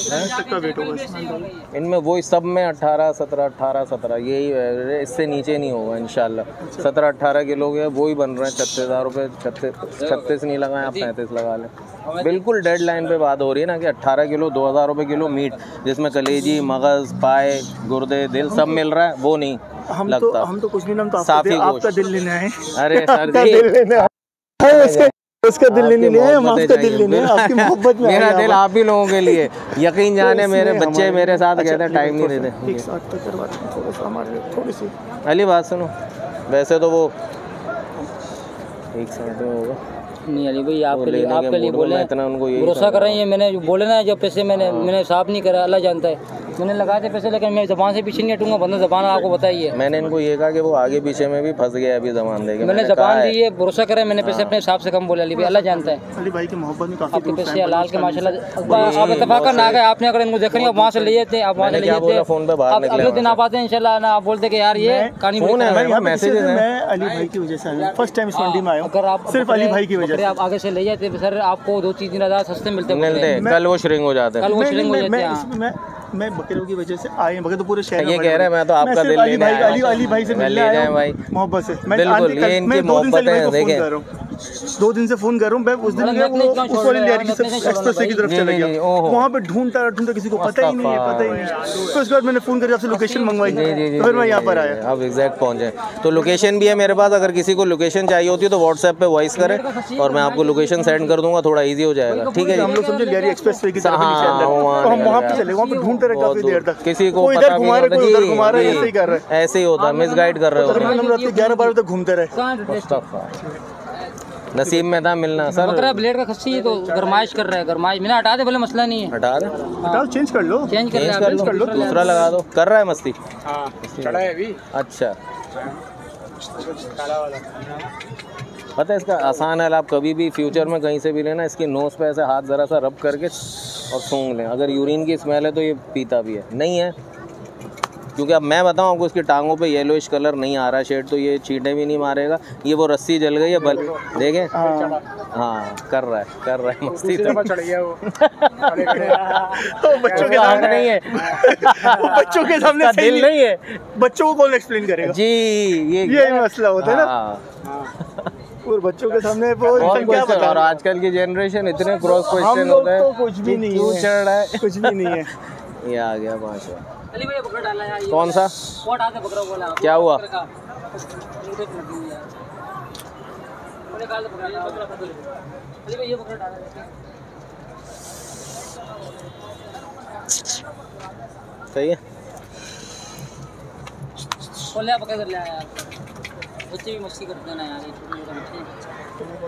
इनमें वही सब में 18-17 यही है, इससे नीचे नहीं होगा इंशाल्लाह। 17-18 किलो के वही बन रहे हैं, 36,000 रुपये, 36 नहीं लगाएं आप, 35 लगा लें। बिल्कुल डेड लाइन पे बात हो रही है ना कि 18 किलो 2,000 रुपये किलो मीट, जिसमें कलेजी, मगज़, पाए, गुर्दे, दिल सब मिल रहा है, वो नहीं लगता। हम तो कुछ नहीं, हम तो आपका दिल लेने आए। अरे सर जी, उसका दिल लेने आए, हम आपका दिल लेने आए, आपकी मोहब्बत में। मेरा दिल आप ही लोगों के लिए, यकीन जाने मेरे बच्चे मेरे साथ कहते हैं टाइम नहीं देते। एक साथ करवा थोड़ा सा हमारे थोड़ी सी अली बात सुनो, वैसे तो वो एक साथ में होगा नहीं अली भाई, आपके लिए बोले, इतना उनको भरोसा कर रहे हैं। मैंने बोले ना, जो पैसे मैंने साफ नहीं करा, अल्लाह जानता है, मैंने लगाए थे पैसे, लेकिन मैं ज़बान से पीछे नहीं हटूंगा, बंदा ज़बान आपको बताइए। मैंने इनको ये कहा कि वो आगे पीछे में भी फंस गया अभी ज़बान देके, मैंने ज़बान दी है, भरोसा करें, मैंने पैसे अपने हिसाब से कम बोले। अली भाई अल्लाह जानता है, अली भाई की मोहब्बत में काफी आपके पैसे हलाल के माशाल्लाह, आप इत्तेफाक ना गए, आपने अगर इनको देख रही वहाँ से ले जाते, आप वहाँ से ले जाते, फ़ोन पे बाहर निकले, अगले दिन आप आते हैं इंशाल्लाह ना, आप बोलते कि यार ये कहानी मैसेज है। मैं अली भाई की वजह से फर्स्ट टाइम इस मंडी में आया हूँ, अगर आप सिर्फ अली भाई की वजह से। आप आगे से ले जाते सर, आपको 2-3 दिन ज़्यादा सस्ते मिलते, कल वो श्रिंग हो जाते हैं। मैं बकरों की वजह से आए, बकरे तो पूरे शहर ये कह रहे हैं मैं तो आपका दिल लेने आया, अली भाई से मिलने आया हूं, मोहब्बत से। बिल्कुल, ये इनकी मोहब्बत है। देखें 2 दिन से फोन कर रहा हूँ मैं। उस दिन गया वो उस वाली लियारी की एक्सप्रेसवे की तरफ चला गया, वहाँ पे ढूंढता किसी को पता ही नहीं है। तो उसके बाद मैंने फोन करके आपसे लोकेशन मंगवाई, तो फिर मैं यहाँ पर आया। अब एग्जैक्ट पहुँचे। तो लोकेशन भी है मेरे पास, अगर किसी को लोकेशन चाहिए होती है तो व्हाट्सएप पे वॉइस करें और मैं आपको लोकेशन सेंड कर दूंगा, थोड़ा ईजी हो जाएगा। ठीक है, हम लोग समझे लियारी एक्सप्रेसवे की तरफ, हम वहाँ पे चले, वहाँ पे ढूंढते रहे काफी देर तक, किसी को इधर घुमा रहे, कोई उधर घुमा रहे, ऐसे ही कर रहे, ऐसे ही होता है, मिसगाइड कर रहे हो। हम रात के 11-12 तक घूमते रहे। नसीब में था मिलना सर। बकरा ब्लेड का खस्सी है तो गरमाइश कर रहा है, गरमाइश मैंने हटा दे, बोले मसला नहीं है। हटा दे, हटाओ, चेंज कर लो, चेंज कर लो, दूसरा लगा दो। कर रहा है मस्ती, चढ़ा है अभी। अच्छा, पता है इसका आसान है, आप कभी भी फ्यूचर में कहीं से भी लेना, इसकी नोज़ पे ऐसे हाथ ज़रा सा रब करके और सूंघ लें। अगर यूरिन की स्मेल है तो ये पीता भी है, नहीं है क्योंकि अब मैं बताऊँ आपको, इसकी टांगों पे येलोइश कलर नहीं आ रहा शेड, तो ये चींटे भी नहीं मारेगा। ये वो रस्सी जल गई है, बल देखें, हाँ कर रहा है मस्ती से। चढ़ गया वो बच्चों के सामने नहीं है, बच्चों के सामने दिल नहीं है, बच्चों को कौन एक्सप्लेन करेगा जी। ये मसला होता है ना, और बच्चों के सामने क्या बता। और आजकल की जनरेशन इतने क्रॉस क्वेश्चन होते हैं, कुछ भी नहीं क्यों चढ़ रहा है, कुछ भी नहीं है। ये आ गया 5वां। अली भाई बकरा डाला है, कौन सा? कोट आते बकरा बोला, क्या हुआ? अली भाई ये बकरा डाला है, सही है। बोले आप पकड़ ले आया यार, बच्चे भी मस्ती करते हैं ना यार, ये छोटे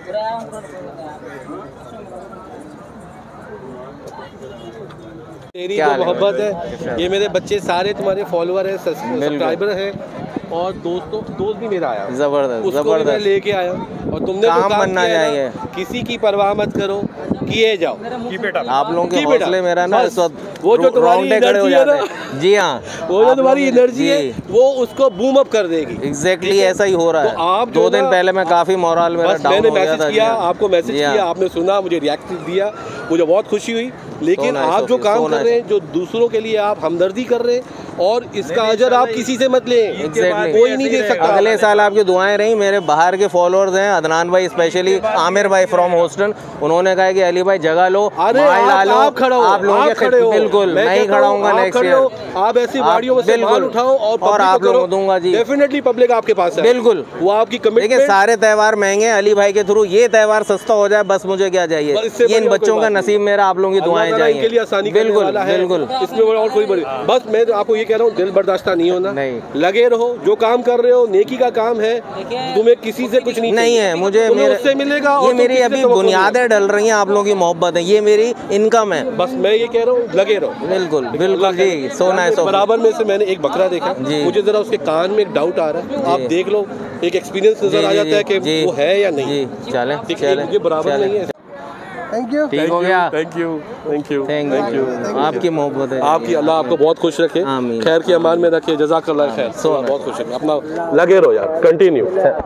तेरी जो मोहब्बत है, ये मेरे बच्चे सारे तुम्हारे फॉलोअर हैं, सब्सक्राइबर हैं, और दोस्त भी मेरा आया, जबरदस्त मैं लेके आया। और तुमने काम काम बनना चाहिए, किसी की परवाह मत करो, किए जाओ। आप लोगों के हौसले मेरा ना इस वक्त वो जो तुम्हारी एनर्जी है ना, जी हाँ, वो जो तुम्हारी एनर्जी है वो उसको बूम अप कर देगी। एग्जैक्टली ऐसा ही हो रहा है। तो आप 2 दिन पहले मैं काफी मोरल मेरा डाउन मैंने हो गया मैसेज था, किया, आपको मैसेज किया, आपने सुना, मुझे रिएक्ट दिया, मुझे बहुत खुशी हुई। लेकिन आप जो काम कर रहे हैं, जो दूसरों के लिए आप हमदर्दी कर रहे हैं, और इसका अजर आप किसी से मत लें, कोई नहीं दे सकता। अगले साल आपकी दुआएं रही। मेरे बाहर के फॉलोअर्स हैं, अदनान भाई स्पेशली, आमिर भाई फ्रॉम होस्टन, उन्होंने कहा कि अली भाई जगह लो, आप खड़े हो, आप लोगों के बिल्कुल मैं ही खड़ा हूँगा नेक्स्ट ईयर। आप ऐसी गाड़ियों में से माल उठाओ और आप लोगों को दूंगा जी, डेफिनेटली पब्लिक आपके पास है, बिल्कुल वो आपकी कमिटमेंट। देखिए सारे त्यौहार महंगे, अली भाई के थ्रू ये त्यौहार सस्ता हो जाए, बस मुझे क्या चाहिए। ये इन बच्चों का नसीब, मेरा आप लोगों की दुआएं चाहिए, बिल्कुल बिल्कुल, इसमें और कोई बड़ी। बस मैं तो आपको ये कह रहा हूँ, दिल बर्दाश्ता नहीं होना, लगे रहो, जो काम कर रहे हो नेकी का काम है, तुम्हें किसी से कुछ नहीं है, मुझे उससे मिलेगा। ये मेरी अभी बुनियादें डल रही हैं, आप लोगों की मोहब्बत है, ये मेरी इनकम है। बस मैं ये कह रहा हूँ, लगे रहो, बिल्कुल बिल्कुल जी। सोना है बराबर में से मैंने एक बकरा देखा, मुझे जरा उसके कान में एक डाउट आ रहा है, आप देख लो, एक एक्सपीरियंस नजर आ जाता है कि वो है या नहीं। चले ये बराबर नहीं है। थैंक यू, ठीक हो गया, thank you, thank you, thank you. आपकी मोहब्बत है, आपकी, अल्लाह आपको बहुत खुश रखे, खैर की अमान में रखे, जज़ाकल्लाह खैर, बहुत खुश रखे। अपना लगे रहो यार, कंटिन्यू,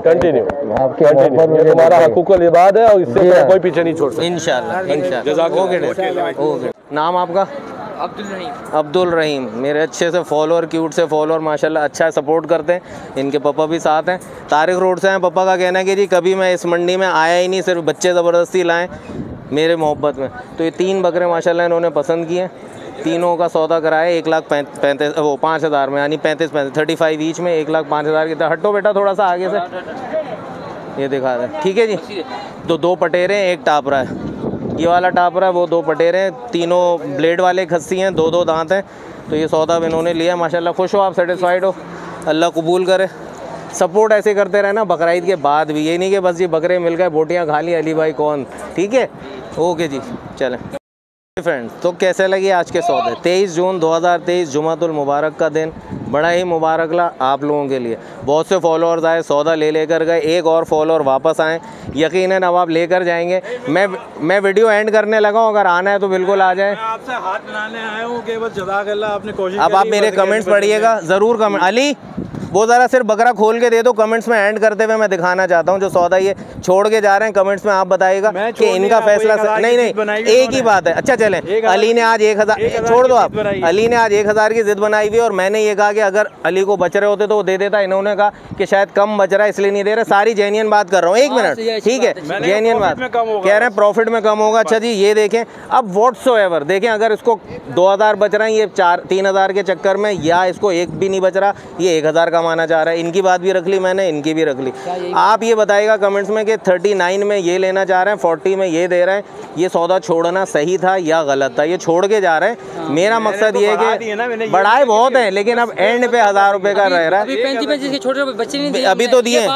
ये तुम्हारा हकूक़ुल इबाद है और इससे कोई पीछे नहीं छोड़ सकता, इंशाल्लाह। ओके, नाम आपका? अब्दुल रहीम। मेरे अच्छे से फॉलोअर, क्यूट से फॉलोअर, माशाल्लाह अच्छा सपोर्ट करते हैं। इनके पापा भी साथ हैं, तारिक रोड से हैं। पापा का कहना है कि जी कभी मैं इस मंडी में आया ही नहीं, सिर्फ बच्चे ज़बरदस्ती लाएं मेरे मोहब्बत में। तो ये 3 बकरे माशाल्लाह इन्होंने पसंद किए, तीनों का सौदा कराया 1,35,000 वो 5,000 में, यानी 35 ईच में 1,05,000 की। हटो बेटा थोड़ा सा आगे से, ये दिखा दें, ठीक है जी। तो 2 पटेरे, 1 टापरा है, ये वाला टापरा है, वो 2 पटेरे हैं, तीनों ब्लेड वाले खस्सी हैं, 2-2 दांत हैं। तो ये सौदा इन्होंने लिया, माशाल्लाह। खुश हो आप, सेटिस्फाइड हो? अल्लाह कबूल करे। सपोर्ट ऐसे करते रहे ना बकरीद के बाद भी, ये नहीं कि बस ये बकरे मिल गए बोटियाँ खा ली, अली भाई कौन, ठीक है। ओके जी, चलें फ्रेंड्स। तो कैसे लगी आज के सौदे? 23 जून 2023 जुमातुल मुबारक का दिन, बड़ा ही मुबारक ला आप लोगों के लिए। बहुत से फॉलोअर्स आए, सौदा लेकर गए, एक और फॉलोअर वापस आए, यकीनन अब आप लेकर जाएंगे। मैं वीडियो एंड करने लगा हूँ, अगर आना है तो बिल्कुल आ जाए। आपसे हाथ मिलाने आया हूँ कि बस जज़ाकल्लाह, आपने कोशिश। अब आप मेरे कमेंट्स पढ़िएगा ज़रूर, कमेंट अली वो ज़रा सिर्फ बकरा खोल के दे दो, कमेंट्स में एंड करते हुए मैं दिखाना चाहता हूँ जो सौदा ये छोड़ के जा रहे हैं। कमेंट्स में आप बताइएगा कि इनका फैसला नहीं एक ही बात है। अच्छा चलें, अली ने आज 1000 छोड़ दो आप, अली ने आज 1000 की जिद बनाई हुई और मैंने ये कहा कि अगर अली को बच रहे होते तो वो दे देता। इन्होंने कहा कि शायद कम बच रहा है इसलिए नहीं दे रहे। सारी जेन्युइन बात कर रहा हूँ, 1 मिनट ठीक है, जेन्युइन बात कह रहे हैं, प्रॉफिट में कम होगा। अच्छा जी ये देखें, अब व्हाट्सोएवर देखें, अगर इसको 2000 बच रहा है ये 3000 के चक्कर में, या इसको एक भी नहीं बच रहा, ये 1000 कमाना चाह रहा है। इनकी बात भी रख ली मैंने, इनकी भी रख ली। आप ये बताइएगा कमेंट्स में कि 39 में ये लेना चाह रहे हैं, 40 में ये दे रहे हैं, ये सौदा छोड़ना सही था या गलत था? ये छोड़ के जा रहे हैं। मेरा मकसद ये है कि बढ़ाए बहुत है लेकिन अब एंड पे 1000 रुपए का रह रहा है। अभी तो दिए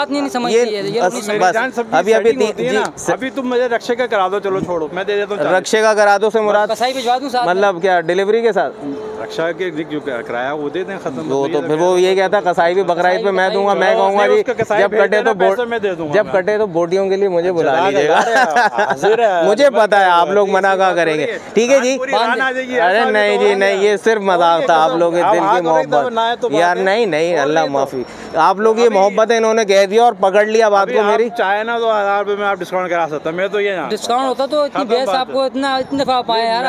अभी तुम मुझे रक्षे का करा दो, चलो छोड़ो मैं दे देता हूँ। रक्षे का करा दो से मुराद मतलब क्या, डिलीवरी के साथ रक्षा के जो किराया वो दे दें, खत्म। वो तो फिर वो ये कहता कसाई भी बकराईद पे मैं दूंगा। मैं कहूँगा जी जब कटे तो बोटियों के लिए मुझे बुला लीजिएगा। मुझे पता है आप लोग मना कहाँ करेंगे, ठीक है जी। अरे नहीं जी नहीं, ये सिर्फ मजाक था। आप लोग दिल की मोहब्बत यार, नहीं अल्लाह माफी, आप लोग ये मोहब्बत है इन्होंने कह दिया और पकड़ लिया बात को मेरी। चाहे ना 2000 रुपए में आप डिस्काउंट करा सकते, मैं तो ये डिस्काउंट होता तो इतनी बेस आपको इतना पाए यार।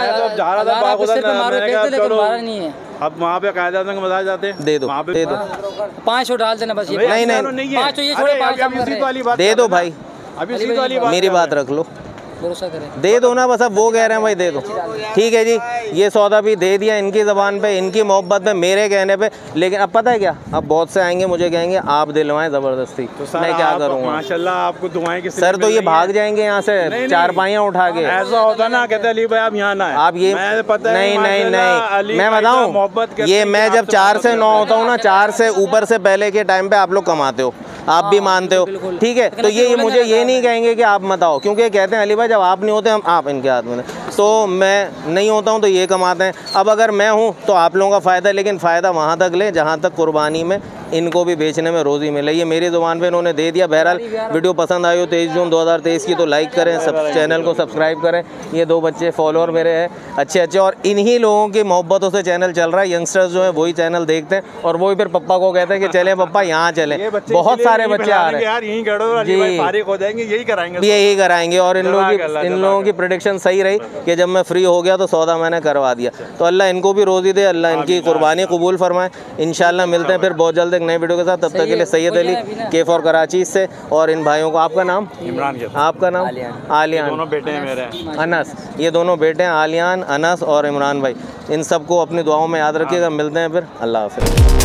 अब वहाँ पे कायदा मजा जाते हैं, दे दो 500 डाल देना बस। नहीं 5 ये छोड़े, 5 दे दो भाई, मेरी बात रख लो, दे दो ना बस। अब वो कह रहे हैं भाई दे दो, ठीक है जी। ये सौदा भी दे दिया इनकी ज़बान पे, इनकी मोहब्बत पे, मेरे कहने पे। लेकिन अब पता है क्या, अब बहुत से आएंगे मुझे कहेंगे आप दिलवाएं ज़बरदस्ती, तो मैं क्या करूँगा? माशाल्लाह आपको दुआएं सर, तो ये भाग जाएंगे यहाँ से चारपाइयाँ उठा के। ऐसा होता ना, कहते अली भाई आप यहाँ ना आए। आप ये नहीं मैं बताऊँ, ये मैं जब 4 से 9 होता हूँ ना, 4 से ऊपर से पहले के टाइम पे आप लोग कमाते हो, आप भी मानते हो, ठीक है। तो ये मुझे ये नहीं कहेंगे कि आप मत आओ, क्योंकि कहते हैं अली भाई जब आप नहीं होते हम आप इनके हाथ में, तो मैं नहीं होता हूँ तो ये कमाते हैं। अब अगर मैं हूँ तो आप लोगों का फ़ायदा है, लेकिन फ़ायदा वहाँ तक ले जहाँ तक कुर्बानी में इनको भी बेचने में रोज़ी मिले। ये मेरी ज़ुबान पे इन्होंने दे दिया। बहरहाल वीडियो पसंद आई हो 23 जून 2023 की तो लाइक करें, चैनल को सब्सक्राइब करें। ये 2 बच्चे फॉलोअर मेरे हैं अच्छे, और इन्हीं लोगों की मोहब्बतों से चैनल चल रहा है। यंगस्टर्स जो है वही चैनल देखते हैं और वही फिर पप्पा को कहते हैं कि चले पप्पा यहाँ चले। बहुत सारे बच्चे आ रहे हैं जी, यही कराएंगे। और इन लोगों की प्रेडिक्शन सही रही कि जब मैं फ्री हो गया तो सौदा मैंने करवा दिया। तो अल्लाह इनको भी रोज़ी दे, अल्लाह इनकी कुर्बानी कबूल फरमाए। इंशाल्लाह मिलते हैं फिर बहुत जल्द एक नए वीडियो के साथ। तब तक के लिए सैयद अली K4 कराची से, और इन भाइयों को, आपका नाम? इमरान। आपका नाम? आलियान। दोनों बेटे हैं मेरे, अनस। ये दोनों बेटे हैं, आलियान, अनस और इमरान भाई। इन सबको अपनी दुआओं में याद रखिएगा। मिलते हैं फिर, अल्लाह हाफ़िज़।